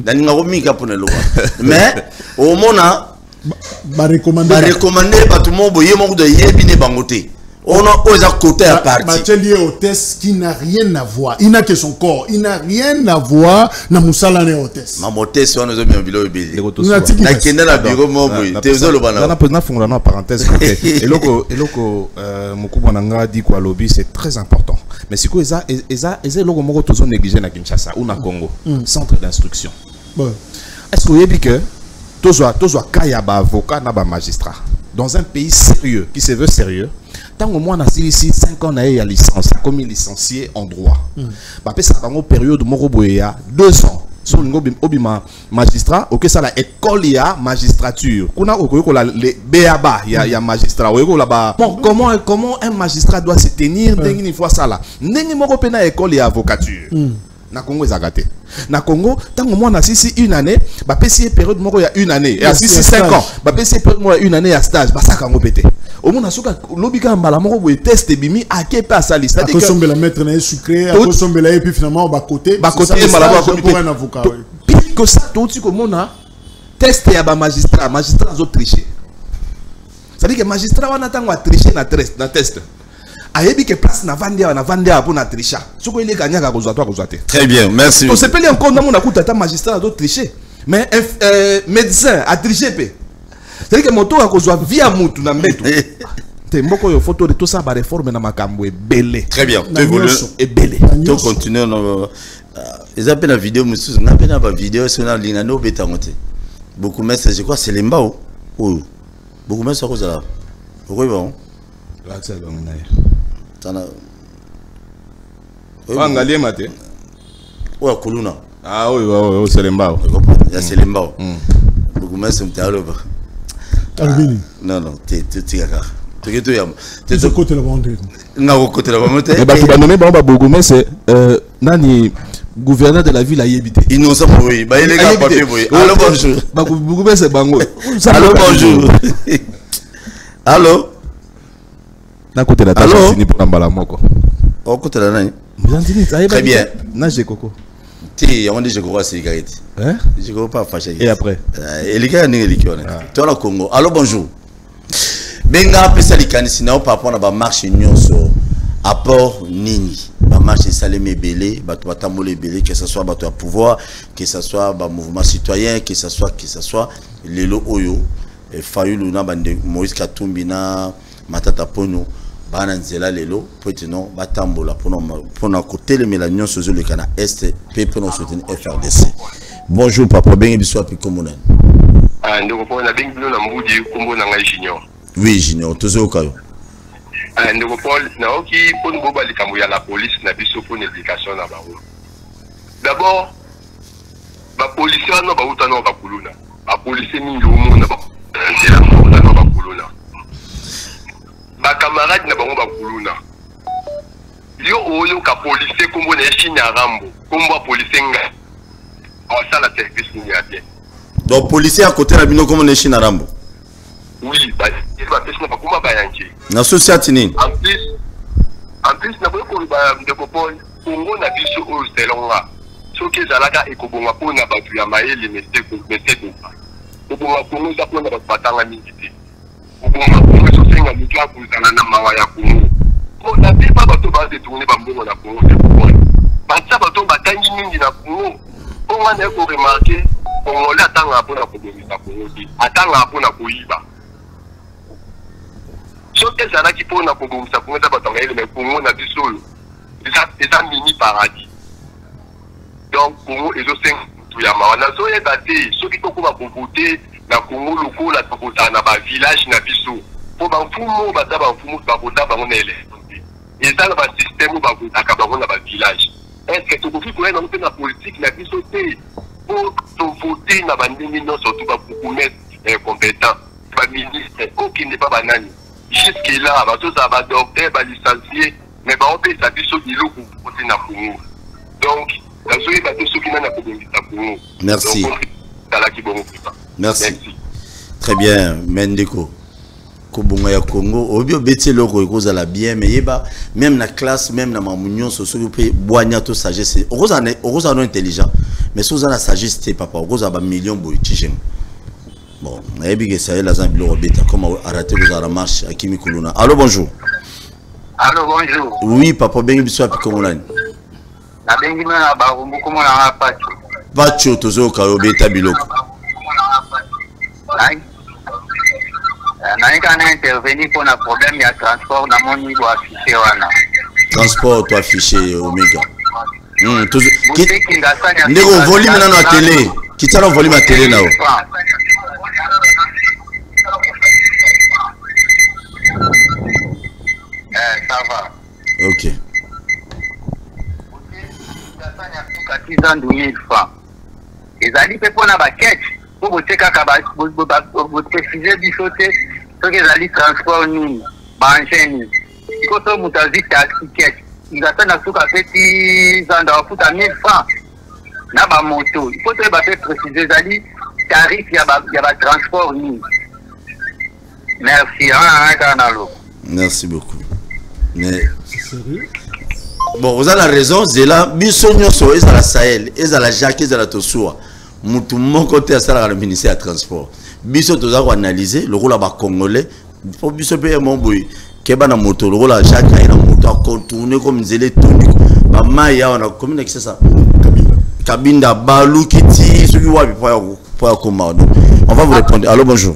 B: Mais au moment
C: ba recommander
B: ba recommander ba tout le monde boyer mon de yebine bangoté. On a aux côté à partir.
C: Bah, lié au test qui n'a rien à voir. Il n'a que son corps. Il n'a rien à voir na musala ne au test.
B: Ma test on a bien bilo bébé.
C: Na
B: kenda na bureau mo boy. Tezo lo bana.
F: Na na fungula na parenthèse. Et loko et loko mukubwa nanga dit quoi lobby c'est très important. Mais si quoi eza eza eza loko moko tozo négliger na Kinshasa ou na Congo. Centre d'instruction. Est-ce que vous avez que tozo tozo kaya ba avocat na ba magistrat dans un pays sérieux qui se veut sérieux? Tant au moins on a ici cinq ans na ya licence comme licencié en droit. Ba pesa bango période moko boya deux ans. So ngo obima magistrat OK ça la école ya magistrature. Kuna okoyeko la le B A B A ya ya magistrat. Okoyeko la ba comment comment un magistrat doit se tenir ndenge une fois ça là. Ndenge moko pe na école ya avocature. Na Congo ezagate. Na Congo tant au moins on a ici une année, ba pesa période moko ya une année. Et à six cinq ans, ba pesa période moko une année à stage, ba ça kango pété. Au moins asuka lobika mbala moko boye test bimi a ke pa sali c'est à dire
C: que la maître na sucré à consommer là et puis finalement ba côté
F: ba côté mbala
C: pour un avocat
F: pire que ça tout ce que mona test ya ba magistrat magistrat zo tricher c'est à dire que magistrat wana tango a tricher na test na test ayebi que place na vandia na vandia pour na tricher soko ile kanyaka kozwa toi kozwa te.
B: Très bien, merci.
F: On se pele encore na mona kutata magistrat do tricher mais euh, médecin a tricher pe. C'est-à-dire que moto a kozwa via mutu na mbeto. Te mboko yo photo de tout ça ba réforme na makambo e belé.
B: Très bien. Tu évolues
F: et belé.
B: Tu continues no ils appellent la vidéo monsieur, on appelle la vidéo sur la ligne no betangote. Beaucoup mais je crois c'est Lembao. Oh. Beaucoup mais ça cause là. Pourquoi bon?
F: Là ça va mon aïe.
B: Tana.
F: Wangalie mate.
B: Ouais, Kuluna.
F: Ah oui, oui, c'est Lembao.
B: Il y a c'est Lembao. Beaucoup mais c'est un peu
C: Albini.
B: Non, non, tu es tu es là. Tu es tu es
C: tu es côté la bande.
B: Non, côté la bande.
F: Mais bah tu vas nommer bah beaucoup mais c'est nani
G: gouverneur de la ville a habité.
B: Innocent, oui. Bah, il est gars, papier, oui. Allô, bonjour.
G: Bah, beaucoup c'est bango.
B: Allô, bonjour. Allô.
G: D'un côté la tâche, c'est pour l'emballage, quoi.
B: Au côté de la naine.
G: Très
B: bien.
G: Nage de coco.
B: Ti, on dit je crois c'est cigarette.
G: Hein?
B: Je crois pas fâché.
G: Et après?
B: Et les gars, n'est pas toi la Congo. Allô, bonjour. Benga pesa likani sina par rapport à ba marche nyonso. Apport nini. Ba marche salé belé, ba to batamole belé, que ce soit ba to pouvoir, que ce soit ba mouvement citoyen, que ce soit que ce soit lelo oyo et Fayulu na bande Moïse Katumbi na Matata Pono. Bana nzela lelo peut-être batambola pour pour na côté les mélanions sur le canal est pe pour nous soutenir F R D C. Bonjour papa, ben biso api komona.
E: Ah ndoko po na bengi na mbudi kombo na ngai junior.
B: Oui junior, tozo kayo.
E: Ah ndoko po na oki pour nous ba likambo ya la police na biso pour l'éducation na bango. D'abord ba policier no ba utana ba kuluna. Ba policier mingi omo na ba nzela na ba kuluna. Ba camarade na bango ba kuluna. Yo oyo ka policier kombo na chine rambo, kombo policier nga. On ça la service ni ya bien.
B: Donc policier à côté na bino kombo na chine rambo.
E: Oui, bah il va pesa ba komba ba yanki.
B: Na société ni.
E: En plus en plus na boyo ko ba de popol, kongo na biso o selonga. Soki zalaka ekobonga pona batu ya maele meste ko meste ko. Obonga kongo za pona ba batanga mingi te. Obonga kongo so senga mutu akuzana na mawa ya kongo. Ko na pe ba bato ba de tourner ba mbongo na kongo te popol. Ba sa bato batangi mingi na kongo. On a remarqué qu'on a attend à pour la communauté, attend à pour la coïba. Sauf que ça n'a qui pour la communauté, ça pour la mais pour nous on a du sol. C'est un mini paradis. Donc pour nous les autres tout y a marre. On a zoé daté, ceux qui sont pour voter, la Congo loco, la Tokota, na ba village na biso. Pour ban fumo, ba ta ban fumo, ba voter ba on est et ça le système ba voter ka ba on na ba village. Est-ce que tu peux faire dans la politique la vie sauter pour voter dans la bandine non surtout pas pour mettre compétent pas ministre aucun n'est pas banani jusque là bah tout ça va docteur va licencier mais bah on peut ça vie sauter l'eau pour voter dans Congo donc la soirée va tout ce qui n'a pas de Congo.
B: Merci. Merci. Très bien Mendeko. Kobonga ya Congo obio beti loko ekoza la bien mais yeba même na classe même na mamunyon soso pe boanya to sagesse okoza ne okoza no intelligent mais soza na sagesse te papa okoza ba million boy tijeng bon na yebi ke ça la zambi lo beta comme arrêter vous à la marche akimi kuluna. Allô bonjour.
H: Allô bonjour.
B: Oui papa bengi biso api komona
H: na bengi na ba rumbu komona hapa
B: bacho tozo ka obeta biloko
H: ai na ikana intervenir pour un problème de transport na mon niveau affiché wana
B: transport to affiché omega hmm toujours ndeko volume na na télé kitala volume à télé nao
H: eh ça va
B: OK
H: katiza nduni fa ezali pe pona ba catch pour boter kaka ba boter fiser bisoté ce que ezali transport nini manger nini iko to mutazi taxi catch ngata na suka peti zanda wafuta mille francs na ba moto il faut ba te préciser ezali tarif ya ba ya ba transport nini. Merci hein kanalo.
B: Merci beaucoup mais bon vous avez la raison c'est là bisonyo so eza la Sahel eza la Jacques eza la Tosua mutu mon côté à ça le ministère de transport biso toza ko analyser le rôle ba congolais pour biso pe mon boy keba na moto le rôle Jacques ina moto a contourner comme nzele toni ba maya on a commune c'est ça kabinda balu kiti celui wa bi pour pour commande on va vous répondre. Allô bonjour.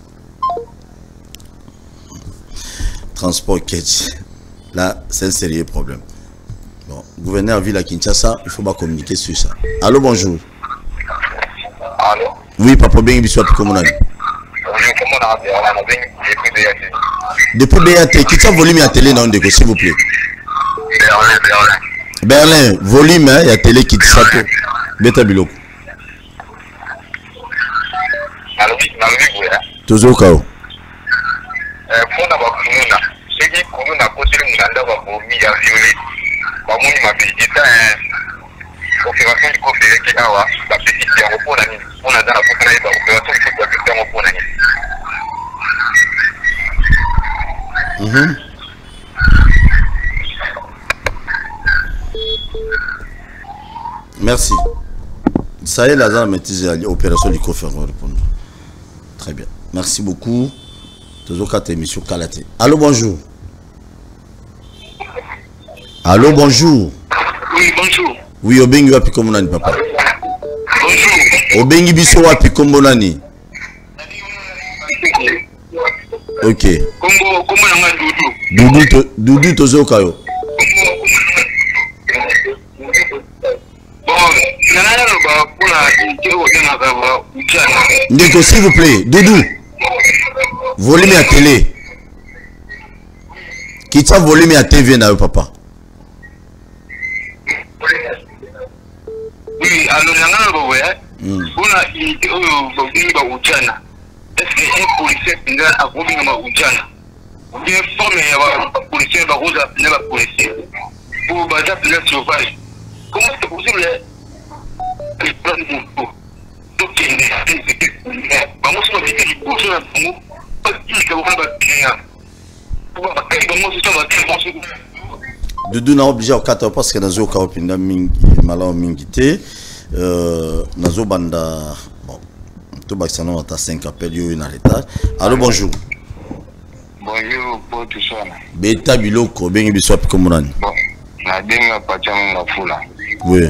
B: Transport catch là c'est un sérieux problème. Bon, gouverneur ville à Kinshasa, il faut pas communiquer sur ça. Allô, bonjour.
E: Allô.
B: Oui, papa, bien, bisous, comment on a dit? Depuis B A T, qui t'a volume à télé dans le s'il vous plaît?
E: Berlin,
B: Berlin. Berlin, volume, il y a télé qui t'a fait. Beta Bilo.
E: Allô, oui, oui, oui.
B: Toujours au cas où.
E: C'est qui pour nous n'a pas de monde à vomi à violer. Bah moi il m'a dit ça opération du coffre qui awa la petite yango pour la nini on a dans la opération il faut que yango pour la nini
B: mhm merci ça est là dans l'opération du coffre on va répondre très bien merci beaucoup toujours quatre émissions Kalaté. Allô bonjour. Allô bonjour.
E: Oui bonjour.
B: Oui obengi wapi comme nani papa.
E: Bonjour.
B: Obengi biso wapi comme nani. Ok.
E: Kombo kombo nanga Dudu.
B: Dudu to Dudu tozo kayo. Ndeko s'il vous plaît, Doudou. Volume à télé. Qui t'a volume à T V na papa.
E: Oui, alors nanga boye. On a été au bobi ba ujana. Est-ce que un policier pinga a bobi na ujana? Bien formé ya policier ba rosa na policier. Pour baza pila sauvage. Comment c'est possible? Il prend mon coup. Donc il est ba mo so bi ki ko so na mo.
B: Doudou n'a obligé au quatre parce que nazo ka opinda mingi malao mingi te euh nazo banda bon to baksano ata cinq appels yo na retard. Allô bonjour.
E: Bonjour pour tout ça.
B: Beta biloko bengi biso api komunani.
E: Bon na denga pacha nga fula.
B: Oui.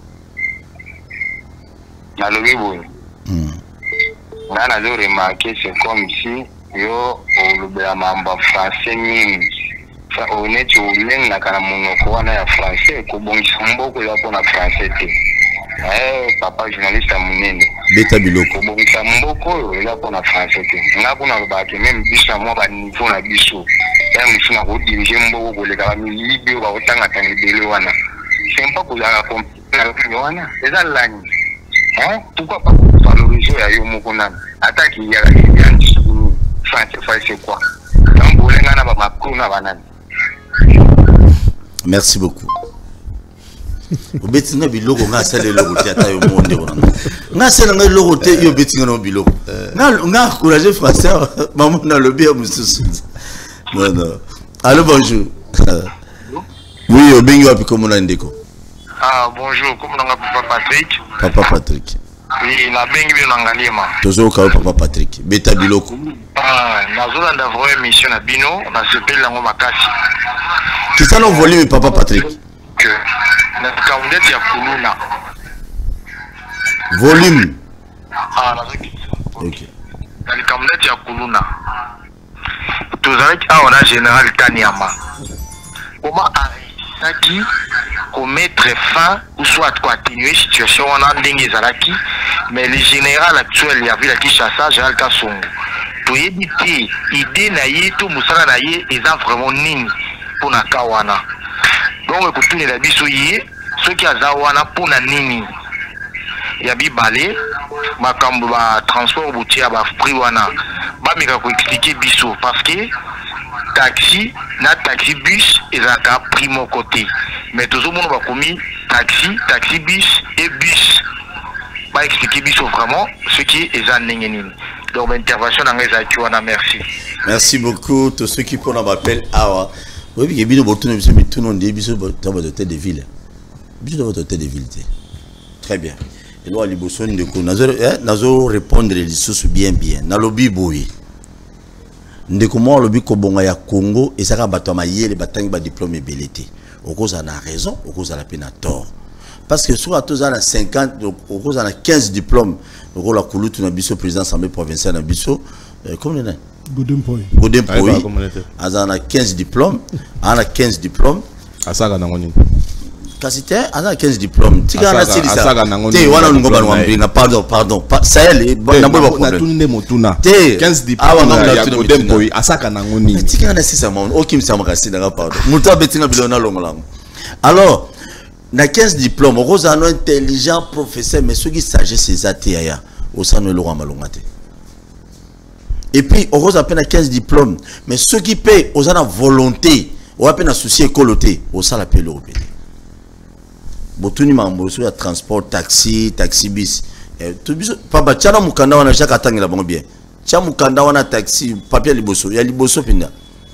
E: Na lobi boy.
B: Hmm.
E: Na na zo remarquer c'est comme si yo olubela mamba français mingi fa oneti ulenga kana monoko wana ya français kubongisa mboko yapo na français te eh papa journaliste munene
B: Beta biloko
E: kubongisa mboko yapo na français te ngako na lobaki même biso mo ba niveau na biso ya msina ko diriger mboko koleka ba milibi ba otanga tanga bele wana c'est pas ko la comprendre wana eza lani hein pourquoi pas valoriser ya yo moko na attaque ya ya c'est quoi?
B: Merci beaucoup. Obetinga biloko nga sale logo tiata yo monde wana. Nga sale nga logo te yo betinga no biloko. Nga nga encourager français maman na le bien mususu. Non non. Allô bonjour. Oui, obengi wapi comme na ndeko.
E: Ah bonjour, comme na papa Patrick.
B: Papa Patrick.
E: Oui, na bengi bi na ngalima.
B: Tozo ka papa Patrick. Beta biloko.
E: Ah, nazola ndavro émission na bino, na sepeli lango makasi.
B: Qui ça no volume papa Patrick?
E: Que na kaundeti ya kuluna.
B: Volume.
E: Ah, nazoki.
B: OK.
E: Na kaundeti ya kuluna. Tozalaki awa na général Kanyama. Comment arrêter pour mettre fin ou soit quoi atténuer situation on a ndenge zalaki mais le général actuel il y avait la Kinshasa Général Kassongo toyebi te idée na ye to musala na ye eza vraiment nini pour na kawana donc ekutuni la biso ye soki aza wana pour na nini ya bibale makambo ba transport boutier ba prix wana ba meka ko expliquer biso parce que taxi na taxi bus ezaka prix mon côté mais tout le monde va commis taxi taxi bus et bus pas expliquer biso vraiment ce qui est en ningeni donc intervention dans les atuana merci
B: merci beaucoup tous ceux qui prennent appel awa oui bien bino botu ne biso tout non dit biso dans votre hôtel de ville biso dans votre hôtel de ville très bien et nous ali boson de ko nazo nazo répondre les sous bien bien na lobby boy ndeko mo lobi ko bonga ya Congo et ça ka bato mayele batangi ba diplôme belité au cause en a raison au cause à la peine tort parce que soit tous à cinquante au cause en a quinze diplômes au cause la kulutu na biso président assemblée provinciale na biso comme le
C: Godem Poi
B: Godem Poi azana quinze diplômes ana quinze diplômes
F: asaka na ngoni
B: Kasite ana quinze diplômes tika na silisa te wana ngomba ngambinga pardon pardon ça elle na boba ko
F: na tunde motuna
B: quinze
F: diplômes ya Godem Poi asaka na ngoni
B: tika na sisa mon okim sama kasida nga pardon muta betinga bilona longolango alors na quinze diplômes rosa no intelligent professeur mais ceux qui sagesse ces atéya au sein de Laurent Malongate et puis rosa peine quinze diplômes mais ceux qui paient aux ana volonté ou à peine souci écoloté au sein la paix européenne botuni mambo so ya transport taxi taxi bis to biso papa tchana mukanda wana jaka tangela bango bien tcha mukanda wana taxi papier liboso ya liboso pinda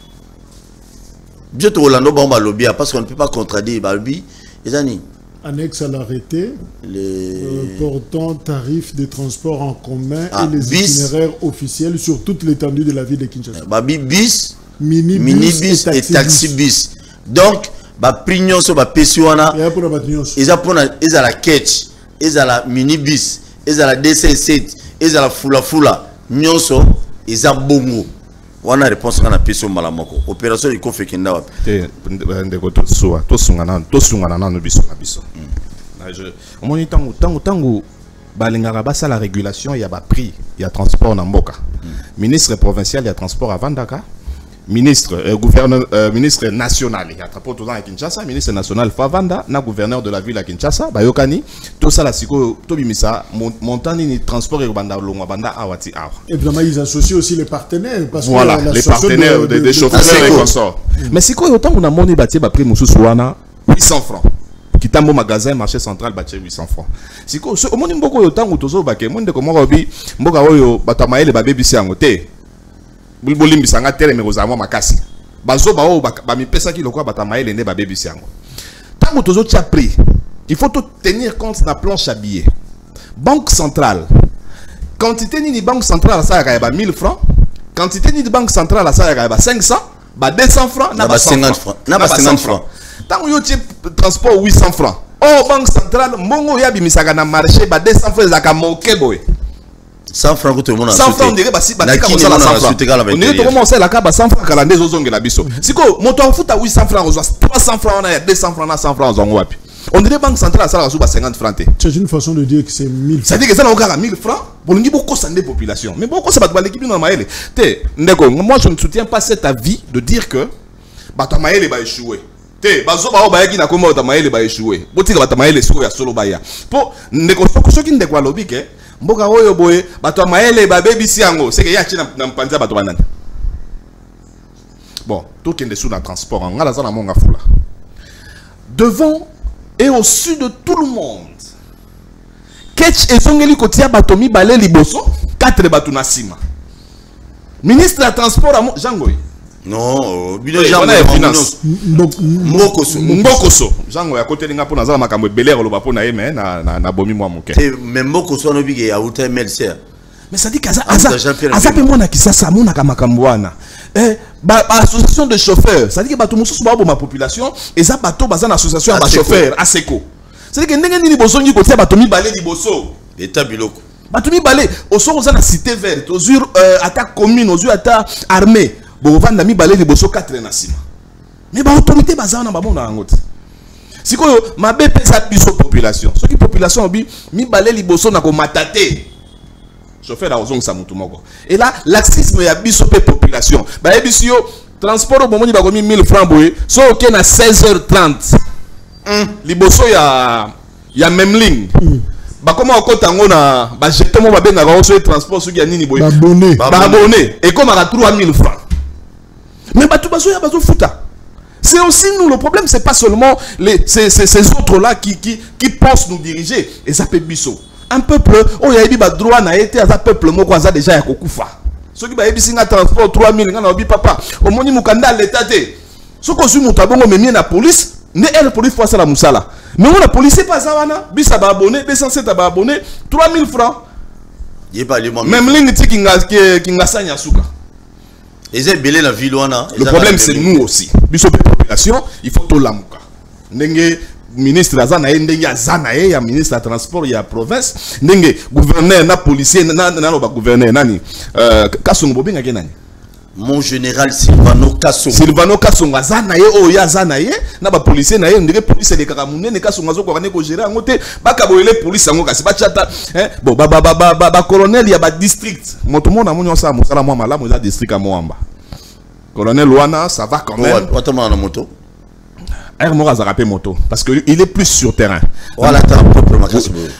B: biso to Orlando bomba lobby parce qu'on ne peut pas contradire balbi ezani
C: annexe à l'arrêté
B: les
C: euh, portant tarifs de transport en commun
B: ah,
C: et les
B: bis,
C: itinéraires officiels sur toute l'étendue de la ville de Kinshasa.
B: Babi bis
C: mini
B: mini bis et taxi bis donc ba prignon so ba pesiwana
C: et pour la batnios
B: ils apprennent ils à la catch ils à la mini bis ils à la D C sept ils à la fula fula nyonso ils a bongo wana réponse kana peso malamoko opération iko fekenda wapi
F: te ndeko to soa to sungana to sungana na no biso na biso na je omoni tangu tangu tangu balingaka basa la régulation ya ba prix ya transport na mboka ministre provincial ya transport à Vandaka ministre euh, gouverneur euh, ministre national ya transport to à Kinshasa ministre national Favanda na gouverneur de la ville à Kinshasa bayokani to sala siko to bimisa montani ni transport et banda longwa banda awati awa.
C: Évidemment ils associent aussi les partenaires parce
F: voilà,
C: que
F: les partenaires de, de, de, de chauffeurs et consorts mm. mais siko autant on a moni batie ba prix mususu wana huit cents francs kitambo magasin marché central batie huit cents francs siko so omoni mboko autant tozo bake monde ko moko bi mboka oyo batamaele ba bebisi yango te bulbolimbi sanga tere me kozamo makasi bazo ba o ba mi pesa ki lokwa batamaele ne ba bebisi yango tango tozo tia prix il faut tout tenir compte na planche à billets banque centrale quantité ni banque centrale ça ya ba mille francs quantité ni banque centrale ça ya ba cinq cents ba deux cents francs na ba cinquante francs na ba cinquante francs tango yo tia transport huit cents francs oh banque centrale mongo ya bimisaka na marché ba deux cents francs za ka moke boy
B: cent francs que tout le monde a
F: cent francs on dirait basi batika ko sala cent francs on dirait tout le monde sait la ka ba cent francs kala ndezo zonge la biso siko moto afuta huit cents francs ozwa trois cents francs na ya deux cents francs na cent francs zongo wapi on dirait banque centrale sala ba cinquante francs te
C: c'est une façon de dire que c'est mille francs
F: ça dit que ça na okara mille francs pour ngi beaucoup sandé population mais beaucoup ça ba l'équipe na maele te ndeko moi je ne soutiens pas cet avis de dire que bato maele ba échouer te bazo ba ba yaki na ko mo ta maele ba échouer botika bato maele siko ya solo ba ya po ndeko soki ndeko alobi ke mboka oyo boye bato maele ba bebisi yango c'est que ya china na mpanza bato banana bon tout kende sous la transport ngala za na monga fula devant et au sud de tout le monde ketch ezongeli kotia bato mi balé liboso quatre bato na sima ministre de transport amo jangoy
B: non bino
F: jango ya finance
B: mbokoso
F: mbokoso jango ya côté linga pona za makambo belé lo ba pona yeme na na, na bomi mwa moke
B: te même mbokoso no bige ya uta M L C
F: mais ça dit kaza aza aza pe mona kisasa mona ka makambo wana eh ba association de chauffeurs ça dit que bato mususu ba bo ma population et ça bato baza na association ba chauffeurs aseko ça dit que ndenge nini bozongi ko tia bato mi balé liboso
B: état biloko
F: bato mi balé au sort za na cité verte aux ur attaque commune aux ur attaque armée bon vanda mi balé liboso quatre na sima mais ba autorité baza na ba bona ngote sikoyo mabe pesa biso population ce qui population bi mi balé liboso na ko matate chauffeur la ozong sa mutu moko et là laxisme ya biso pe population ba ebisi yo transport au moment ni ba komi mille francs boye so ok na seize heures trente mm. liboso ya ya même ligne mm. ba koma okota ngo na ba jeté mo ba benga ba so transport so ya nini boye
C: ba abonné
F: ba abonné et comme à trois mille francs mais ba tout baso ya baso futa c'est aussi nous le problème c'est pas seulement les ces, ces, ces autres là qui qui qui pensent nous diriger et ça peut biso un peuple oh ya ba droit na été à peuple moko aza déjà ya kokufa ceux qui ba ebisinga transport trois mille ngana obi papa omoni mukanda l'état té ce ko su mutabongo memie na police ne elle police face à la musala mais on la police pas ça wana bisa ba abonné deux cent sept ba abonné trois mille francs même ligne ti kinga kinga sanya suka
B: et c'est belé la ville wana
F: le problème c'est nous aussi biso population il faut to lamuka ndenge ministre azana ndenge azana ya ministre de transport ya province ndenge gouverneur na policier na na ba gouverneur nani euh Kasongo bobenga ke nani
B: mon général Silvano Kasongo
F: Silvano Kasongo azana ye o ya azana ye na ba policier na ye ndenge police de kakamunene Kasongo azoko kane ko gérer ngote baka boyele police ngo kasi ba chata hein bon ba ba ba ba ba colonel ya ba district moto mona munyo sa musala mwa malamu za district amoamba colonel Luana ça va quand même
B: autrement na moto
F: Air Mora a rappelé moto parce que il est plus sur terrain.
B: Voilà ta propre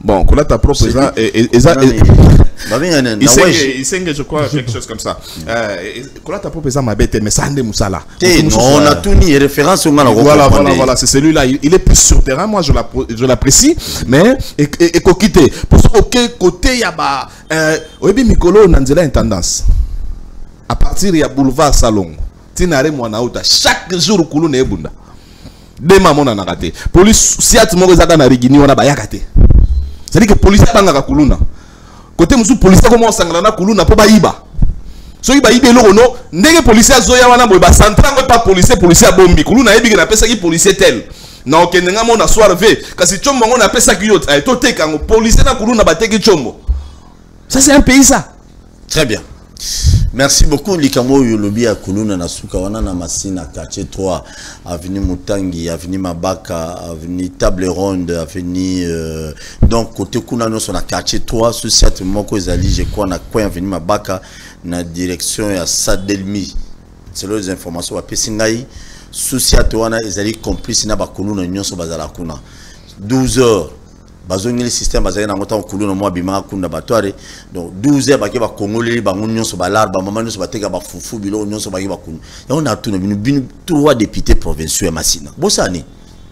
G: Bon, qu'on a ta propre ça et et ça il sait que je crois quelque chose comme ça. Qu'on a ta propre ça ma bête mais ça ande musala.
B: Non, on a tout ni référence au mal.
G: Voilà voilà voilà, c'est celui-là, il est plus sur terrain, moi je je l'apprécie, mais et et quitter pour ce côté il y a ba euh oyebi mikolo nanzela une tendance. À partir il y a boulevard Salon. Tinare mwana uta chaque jour kulu na ebunda. De maman na nakate. Police siat mo ezaka na rigini wana bayakate. C'est-à-dire que police banga kuluna. Côté musu police comment sangala na kuluna po bayiba. So yiba yibe loko no ndenge police azoya wana boy ba centrango pa police police bombi kuluna yebi na pesa ki police tel. Na okendenga mo na soir ve kasi chombo ngo na pesa ki yot ay to teka ngo police na kuluna bateki chombo. Ça c'est un pays ça.
B: Très bien. Merci beaucoup Likamo Yolobi à Kuluna na Suka wana na Masina quartier trois avenue Mutangi avenue Mabaka avenue Table Ronde avenue euh, donc côté kuna no na quartier trois société moko ezali je crois na coin avenue Mabaka na direction ya Sadelmi c'est les informations wa pesingai société wana ezali complice na ba Kuluna nyonso bazala kuna douze heures bazongi le système bazali na ngota Kuluna mo bima kunda batware donc douze heures baki ba congolais bango nyonso balar ba mama nyonso bateka ba fufu bilo nyonso baki ba kunu ya on a tout binu binu trois députés provinciaux à Masina bosani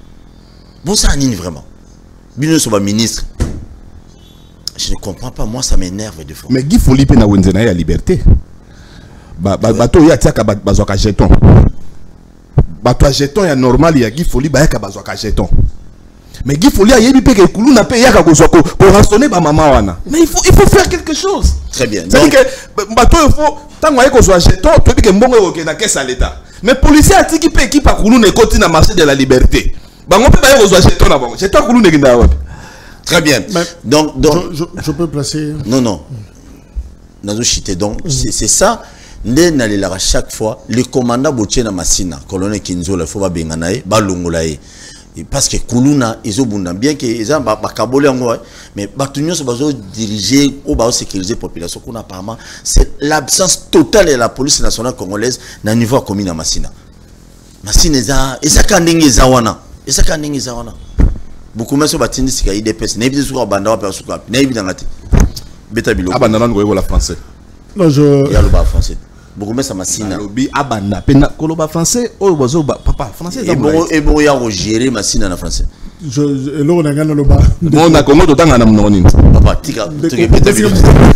B: bosani vraiment binu so ba ministre je ne comprends pas, moi ça m'énerve de fois.
G: Mais Guy Foli pe na wenzena ya liberté ba ba to ya tiaka bazwaka jeton bato jeton ya normal ya Guy Foli ba ya ka bazwaka jeton. Mais Guy Foli a yebi pe ke Kuluna pe yaka ko ko ko ransonner ba mama wana. Mais il faut il faut faire quelque chose.
B: Très bien.
G: C'est que bato il faut tango ay ko so jeton to bi ke mbongo ko na caisse à l'état. Mais policier a tiki pe équipe a Kuluna ekoti na marché de la liberté. Bango pe ba ko so jeton na bango. Jeton Kuluna kinda wapi.
B: Très bien. Mais donc donc
C: je, je, je peux placer
B: Non non. Nazo chité donc mm. c'est ça. Ndé nalela chaque fois le commandant Botiena Masina, colonel Kinzola faut ba benganae, ba longolae. Parce que Kuluna ils ont bien que ils ont ba kabole ngo mais batunyo se bazo diriger ou ba sécuriser population qu'on apparemment c'est l'absence totale de la police nationale congolaise na niveau commune à Masina. Masina eza eza kandenge eza wana. Eza kandenge eza wana. Beaucoup mais so batindi sika I D P S na biso ko banda wa perso ko na biso ngati. Beta bilo.
G: Abanda na ngo la français.
C: Non je
B: ya le ba français. Beaucoup mais ça Masina.
G: Lobi abanda pena koloba français o bozo papa français
B: et bon et bon ya gérer Masina na français.
C: Je lo na ngana lo ba.
G: Bon na Congo to tanga na mnoni.
B: Papa tika tika beta bilo.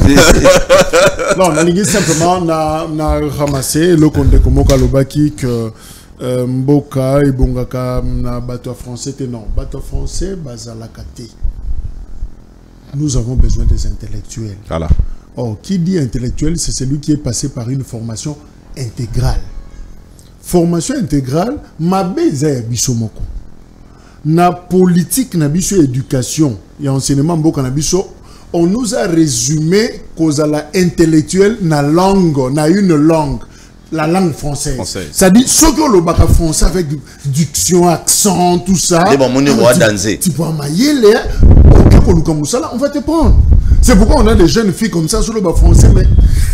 C: Non, na lingi simplement na na ramasser le compte comme Kalobaki que Mboka et Bongaka na bateau français non bateau français bazalakate. Nous avons besoin des intellectuels.
G: Voilà.
C: Oh, qui dit intellectuel, c'est celui qui est passé par une formation intégrale. Formation intégrale, ma beza bisomoko. Na politique na biso éducation, et enseignement mboka na biso, on nous a résumé cause à la intellectuelle na langue, na une langue. La langue française. Française. Ça dit, ceux qui ont le bac français avec diction, accent, tout ça.
B: Ah, tu,
C: tu peux mailler les. On va te prendre. C'est pourquoi on a des jeunes filles comme ça sur le bac français, mais.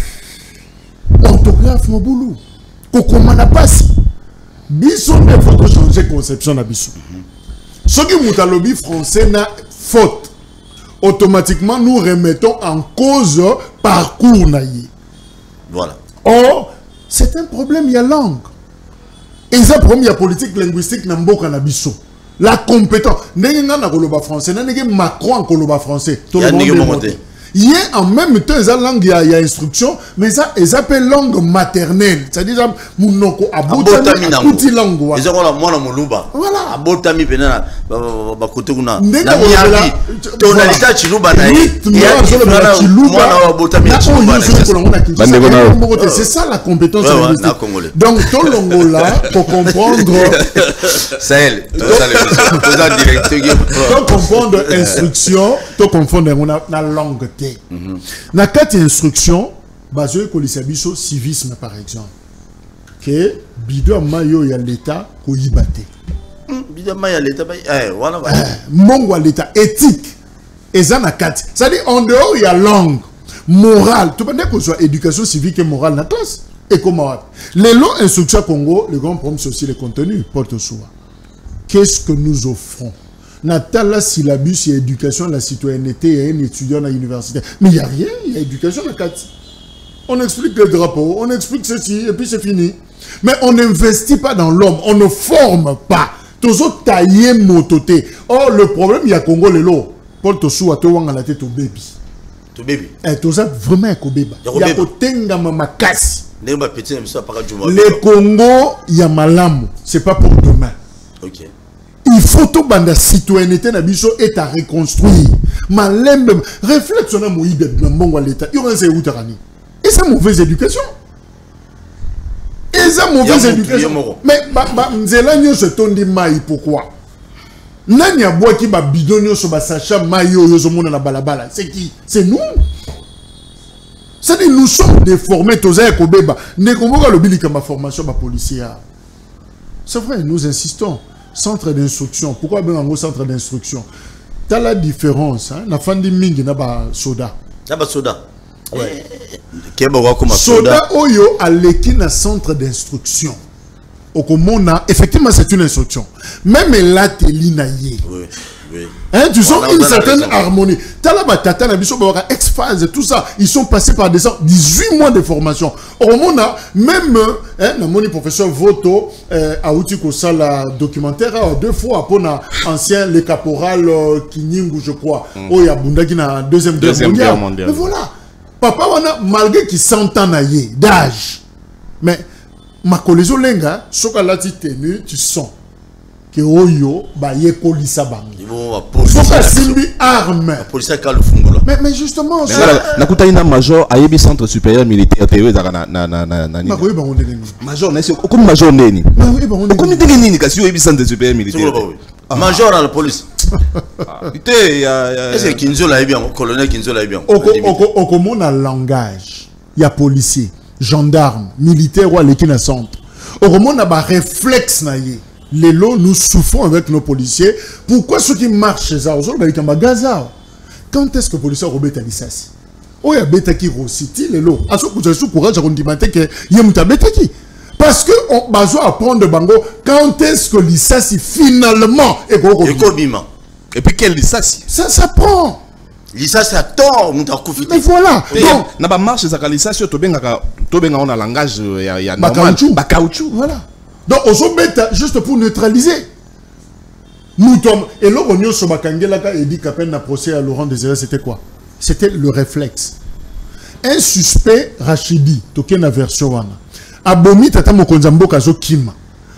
C: Orthographe, mon boulot. Comment n'a pas si. Bisson, il faut changer conception à Bisson. Ceux qui ont le lobby français n'a faute. Automatiquement, nous remettons en cause parcours naïe.
B: Voilà.
C: Or, c'est un problème, il y a langue. Et c'est un problème, il y a politique linguistique, n'ambo kanabiso. La compétence. N'est-ce pas koloba français, n'est-ce pas Macron en koloba français. Tout le monde est il y a en même temps, il y a langue, il y a instruction, mais ça, ils appellent langue maternelle. C'est-à-dire, mounoko, abotami, aboti langue.
B: Ils ont la moine moluba.
C: Voilà.
B: Abotami, pena, bakote kuna.
C: Na miyabi.
B: Tonalita chiluba na yi.
C: C'est ça la compétence linguistique. Donc, tout l'ongola, pour comprendre.
B: C'est elle.
C: Pour comprendre instruction, pour comprendre la langue. Mm-hmm. Na quatre instructions, basées sur le civisme par exemple, que bido mayo ya l'État ko yibate.
B: Bido mayo ya l'État, eh voilà.
C: Mongo l'État éthique, et ça na quatre. Ça dit en dehors il y a langue, morale. Tout pendant que soit éducation civique et morale na classe. Et comment les lois instructions Congo, le grand problème c'est aussi le contenu porte soi. Qu'est-ce que nous offrons? Natala syllabus, il y a éducation, la citoyenneté, il y a un étudiant à l'université. Mais il n'y a rien, il y a éducation à quatre. On explique le drapeau, on explique ceci, et puis c'est fini. Mais on n'investit pas dans l'homme, on ne forme pas. Toujours taillé mototé. Or, le problème, il y a Congo le lot. Paul Tosu a tout la tête au baby.
B: To baby.
C: Et tout ça, vraiment, un bébé. Il y a Kotenga Mamakasi.
B: Le
C: Congo, il y a Malam. C'est pas pour demain.
B: Ok.
C: Il faut tout banda citoyenneté na biso est à reconstruire. Malembe réflexion na moïbe na mbongo l'état. Il y a un outarani. Et c'est mauvaise éducation. Et c'est mauvaise éducation. Mais ba ba nzela nyo se tondi mai pourquoi? Nani a bois qui ba bidonio so ba sacha mayo yo zo mona na balabala. C'est qui? C'est nous. C'est-à-dire nous sommes déformés tous à Kobeba. Ne komboka lobili kama formation ba policier. C'est vrai, nous insistons. Centre d'instruction. Pourquoi bien un centre d'instruction? Tu as la différence. Hein? La fin de mingi n'a pas soda.
B: N'a pas soda.
C: Ouais.
B: Soda,
C: soda oyo a l'équipe na centre d'instruction. Okomona, effectivement c'est une instruction. Même là t'es linaye. Oui. Oui. Hein, tu sens une certaine harmonie. Talaba Tata, ex-phase, tout ça, ils sont passés par des dix-huit mois de formation. Au moment même, hein, le professeur Voto a outil qu'on ça la documentaire deux fois pour ancien le caporal Kiningu, je crois. Oh, il y a Bunda qui na deuxième guerre mondiale. Mais voilà, papa wana malgré qu'il s'entend d'âge, mais ma collision lenga, ce qu'elle a tenu, tu sens. Que oyo ba yekolisa bango. Faut pas simbi arme. Mais mais justement
G: ça na kutaina major ayebi centre supérieur militaire théo ezaka na na na na na.
C: Ma koyeba onde nini.
G: Major na c'est comme major neni.
C: Ma koyeba onde.
G: Comme ndenge nini kasi oyebi centre supérieur militaire.
B: Major à la police.
G: Ité ya
B: est-ce que Kinzo la bien colonel Kinzo la bien.
C: Oko oko oko mona langage. Ya policier, gendarme, militaire ou l'équipe na centre. Oko mona ba réflexe na ye. Les lots, nous souffrons avec nos policiers. Pourquoi ceux qui marchent chez eux, quand est-ce que les policiers ont rebêté l'issas? Oh, il y a bêta qui recite les lots. À ce que vous avez courage à condimenter que il y a muta bêta qui. Parce que on va apprendre de Bango quand est-ce que l'issas finalement est
B: gros.
G: Et puis quel l'issas?
C: Ça, ça prend.
B: L'issas a tort, muta koufiti.
C: Mais voilà.
G: Donc, n'a pas marché ça l'issas sur Tobenga, Tobenga on a langage il y a normal.
C: Bakaouchou. Voilà. Donc, on se met juste pour neutraliser. Nous sommes. Et là, on y a dit qu'après le procès à Laurent Désiré, c'était quoi? C'était le réflexe. Un suspect, Rachidi, toqué na version wana. Abomi tata mokonzambo kazo kima.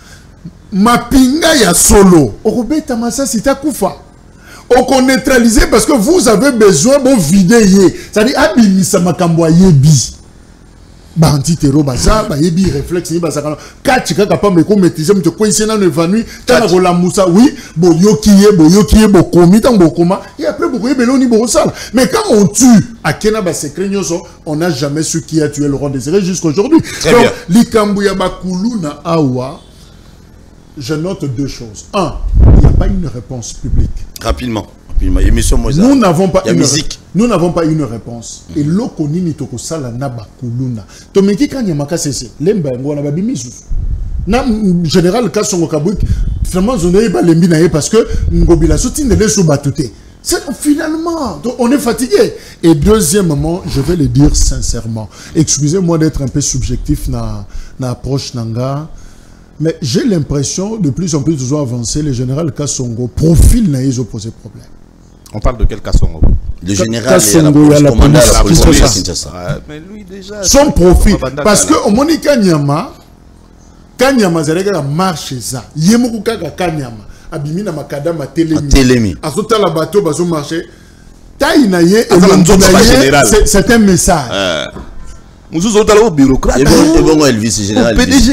C: Mapinga ya solo. Orobeta masa sita kufa. On neutraliser parce que vous avez besoin de vider. C'est-à-dire, abimisa makambo yebi. Banti tero baza ba yebi réflexe ni baza kana katika capable ko maîtriser mto ko isena no évanoui tana ko la musa oui bo yokiye bo yokiye bo komi tan bo koma et après bo yebelo ni bo sala. Mais quand on tue à kena ba secret nyoso on n'a jamais su qui a tué Laurent Désiré jusqu'aujourd'hui. Donc likambu ya bakulu na awa je note deux choses. Un, il n'y a pas une réponse publique.
B: Rapidement.
C: Nous n'avons pas, nous n'avons pas une réponse. Et l'okoni ni toko sala na bakuluna. Tomeki kanya makasese. Lemba ngona babimisu. Na général Kasongo Kabouik finalement on est pas lembi na parce que ngobila soutine les sous batouté. C'est finalement donc on est fatigué. Et deuxièmement, je vais le dire sincèrement. Excusez-moi d'être un peu subjectif na na approche nanga. Mais j'ai l'impression de plus en plus de avancer, le général Kassongo profil n'a pas posé problème.
G: On parle de quel Kassongo?
B: Le général
C: Kassongo à la police.
G: Mais lui déjà.
C: Son profil. Parce que au Moni Kanyama, Kanyama Zerega marche ça. Yemuku Kaka Kanyama. Abimina Makadama Télémi. À tout à la bateau, bazo marché. Taïnaye et c'est un message.
G: Nous sommes bureaucrates.
B: Et bon, Elvis, général.
G: P D G,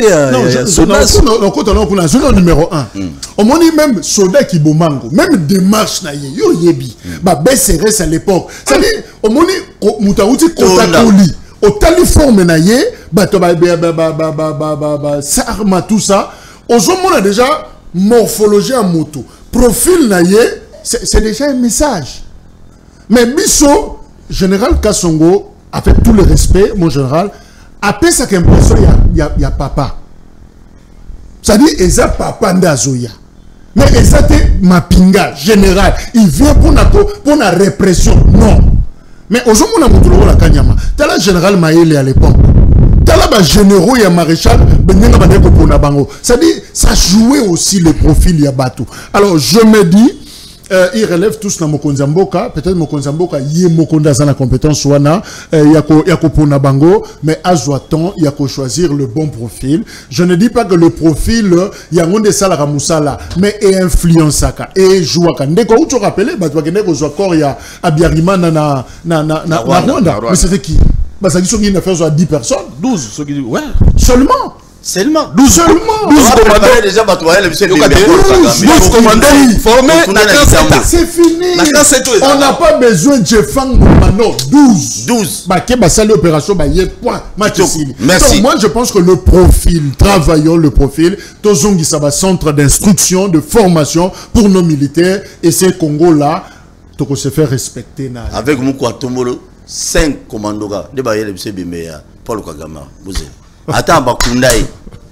C: non, numéro un. Au moins, même soldat qui bomango, même démarche na ye, yo yebi. Bah, baisserait à l'époque. C'est-à-dire, au moins, moutaouti kontakoli, au taliforme na ye, bah, bah, bah, bah, bah, bah, bah, bah, ça arme tout ça. Au moins, on a déjà morphologie en moto. Profil na ye, c'est déjà un message. Mais Bisso, général Kassongo, avec tout le respect, mon général, après cette impression, il y, y, y a papa. Ça dit, il y a papa ndazoya. Mais il y a mapinga général, il vient pour la pour la répression. Non. Mais aujourd'hui, on a montré la Kanyama. T'as la général Maïle à l'époque. T'as la généraux et maréchal. C'est-à-dire, ça jouait aussi le profil Yabatou. Alors, je me dis, euh, ils relèvent tous dans Mokonzamboka. Peut-être Mokonzamboka, y est Mokonda dans la compétence wana, yako yako pona bango, mais à Zoaton, yako choisir le bon profil. Je ne dis pas que le profil, yangonde salara musala, mais est influençaka et jouaka. Ndeko où tu rappelles, bah tu vas gagner aux accords ya Abiarima na na na na na Rwanda. Mais c'était qui? Bah ça dit sur une affaire sur dix personnes.
G: douze, ceux qui disent ouais.
C: Seulement.
B: Seulement.
C: douze seulement.
B: douze commandants déjà batoué le
G: douze commandants formés.
C: C'est fini. On n'a pas besoin de Jeffang Mano. douze.
B: douze.
C: Bah qui va saluer l'opération bah y point. Merci.
B: Donc
C: moi je pense que le profil, travaillons le profil. Tozongi ça va centre d'instruction, de formation pour nos militaires et ces Congo là, to se faire respecter na.
B: Avec Moukou Tomolo, cinq commandants de Baye le Bimea, Paul Kagama, vous êtes. Attends, Bakundai.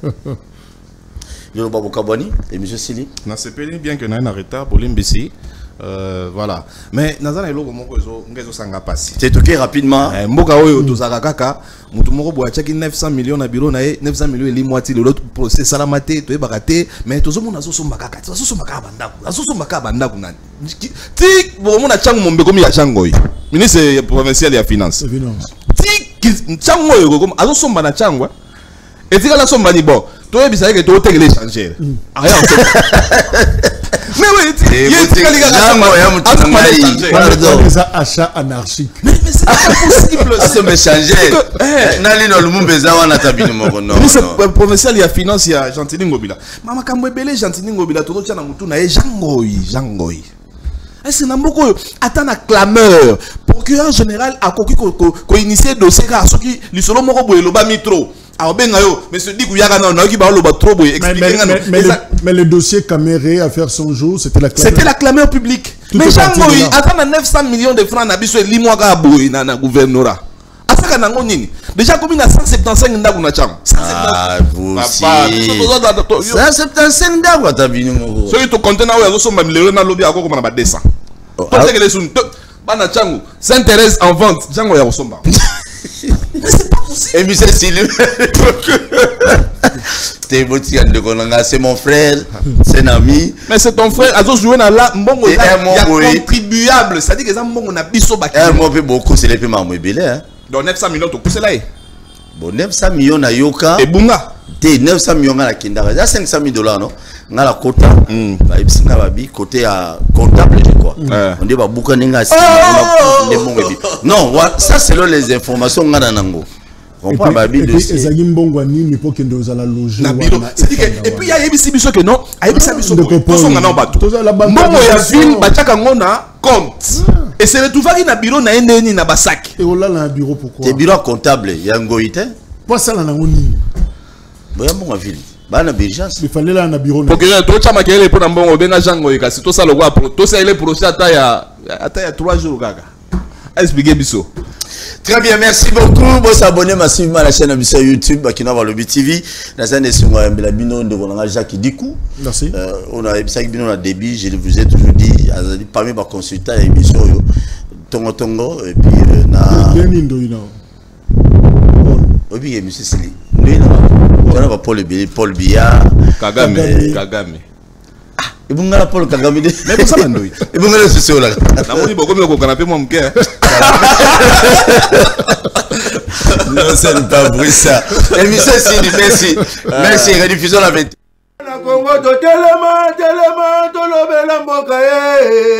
B: Je vais Kabani et M. Sili.
G: Na sepeli bien que na en retard pour l'Imbisi. Euh, voilà. Mais Nazana et logo moko zo ngezo sanga passi.
B: C'est toqué rapidement.
G: Mboka oyo tozaka kaka mutu moko boya chaki neuf cents millions na bureau na neuf cents millions eli moitié de l'autre procès salamate to ebakate mais tozo mona zo somba kaka. Tozo somba kaka bandaku. Azo somba kaka bandaku nani. Tik bo mona changu mombe komi ya chango yi. Ministre provincial ya finance. Tik chango yo comme azo somba na chango. Et si la somme ni bon, toi tu sais que tu as l'échanger. Rien. Mais oui, il y a
C: des achats anarchiques.
G: Mais c'est pas possible.
B: Ça me changer. Nali no lumumbe za wana tabini moko non.
G: Le provincial ya finance ya Gentini Ngobila. Mama kamwebele Gentini Ngobila to tia na mutu na e jangoyi, jangoyi. Est-ce que n'amboko attend la clameur. Procureur général a koki ko ko initier dossier ka soki lisolo moko boye loba mitro. Mais,
C: mais, mais le dossier Caméré à faire son jour, c'était la clameur.
G: C'était la clameur publique. Tout mais Jean Moïse, attends, neuf cents millions de francs, n'abîme soit l'imoga boy dans le gouvernorat. Déjà, comme il a cent soixante-quinze ndagou na cham.
B: Ah, vous aussi. cent soixante-quinze ndagou ta bini moko.
G: Ceux qui te comptent na oyo so ma million na lobby akoko na ba deux cents. To te que les sun bana changu Sainte-Thérèse en vente. Jango ya osomba. Mais c'est pas possible.
B: Et monsieur Sylvain, c'est mon frère, c'est un ami.
G: Mais c'est ton frère, Azo joué dans la mbongo il y a contribuable, ça dit que ça mbongo na biso baki.
B: Un mot peu beaucoup, c'est les paiements mobiles hein.
G: Donc neuf cents millions to pousser là.
B: Bon neuf cents millions na yoka.
G: Et bunga.
B: Té neuf cents millions na kindara. Ça cinq cent mille dollars non. Na la quota. Ba ibsinga babi côté à comptable je crois. On dit ba buka ninga si. Non, ça c'est les informations ngana nango.
C: On parle babi de ça. Ezali mbongo nini pour que nous allons loger.
G: Et puis il y a ebisi biso que non, ebisi biso ko so ngana bato. Mbongo ya ville bachaka ngona compte. Et c'est retrouvé na bureau na ndeni na basak.
C: Et on l'a na bureau pourquoi?
B: C'est bureau comptable ya ngoité.
C: Pas ça là na ngoni.
B: Boya mbongo ville. Bana urgence.
C: Il fallait là na bureau.
G: Parce que to chama kele pour mbongo benga jango kasi to ça le quoi to ça ile procès ata ya ata ya trois jours gaga. Expliquez biso.
B: Très bien, merci beaucoup. Vous s'abonnez massivement à la chaîne de YouTube qui n'a pas le B T V. La chaîne est sur la bino de Jacques Dikou.
C: Merci.
B: Euh, on a ça bino na débit, je vous ai toujours dit parmi les consultants et émission Tongo Tongo et puis na
C: Benindo ina.
B: Obi monsieur Sili. Nous on a Paul Paul Biya,
G: Kagame, Kagame.
B: Et vous n'avez pas le Kagame.
G: Mais pour ça, Mandoui.
B: Et vous n'avez pas ce là.
G: La moni beaucoup mieux qu'on canapé mon cœur.
B: Non, c'est pas vrai ça. Et monsieur Sidi, merci. Merci. Rediffusion la vingt.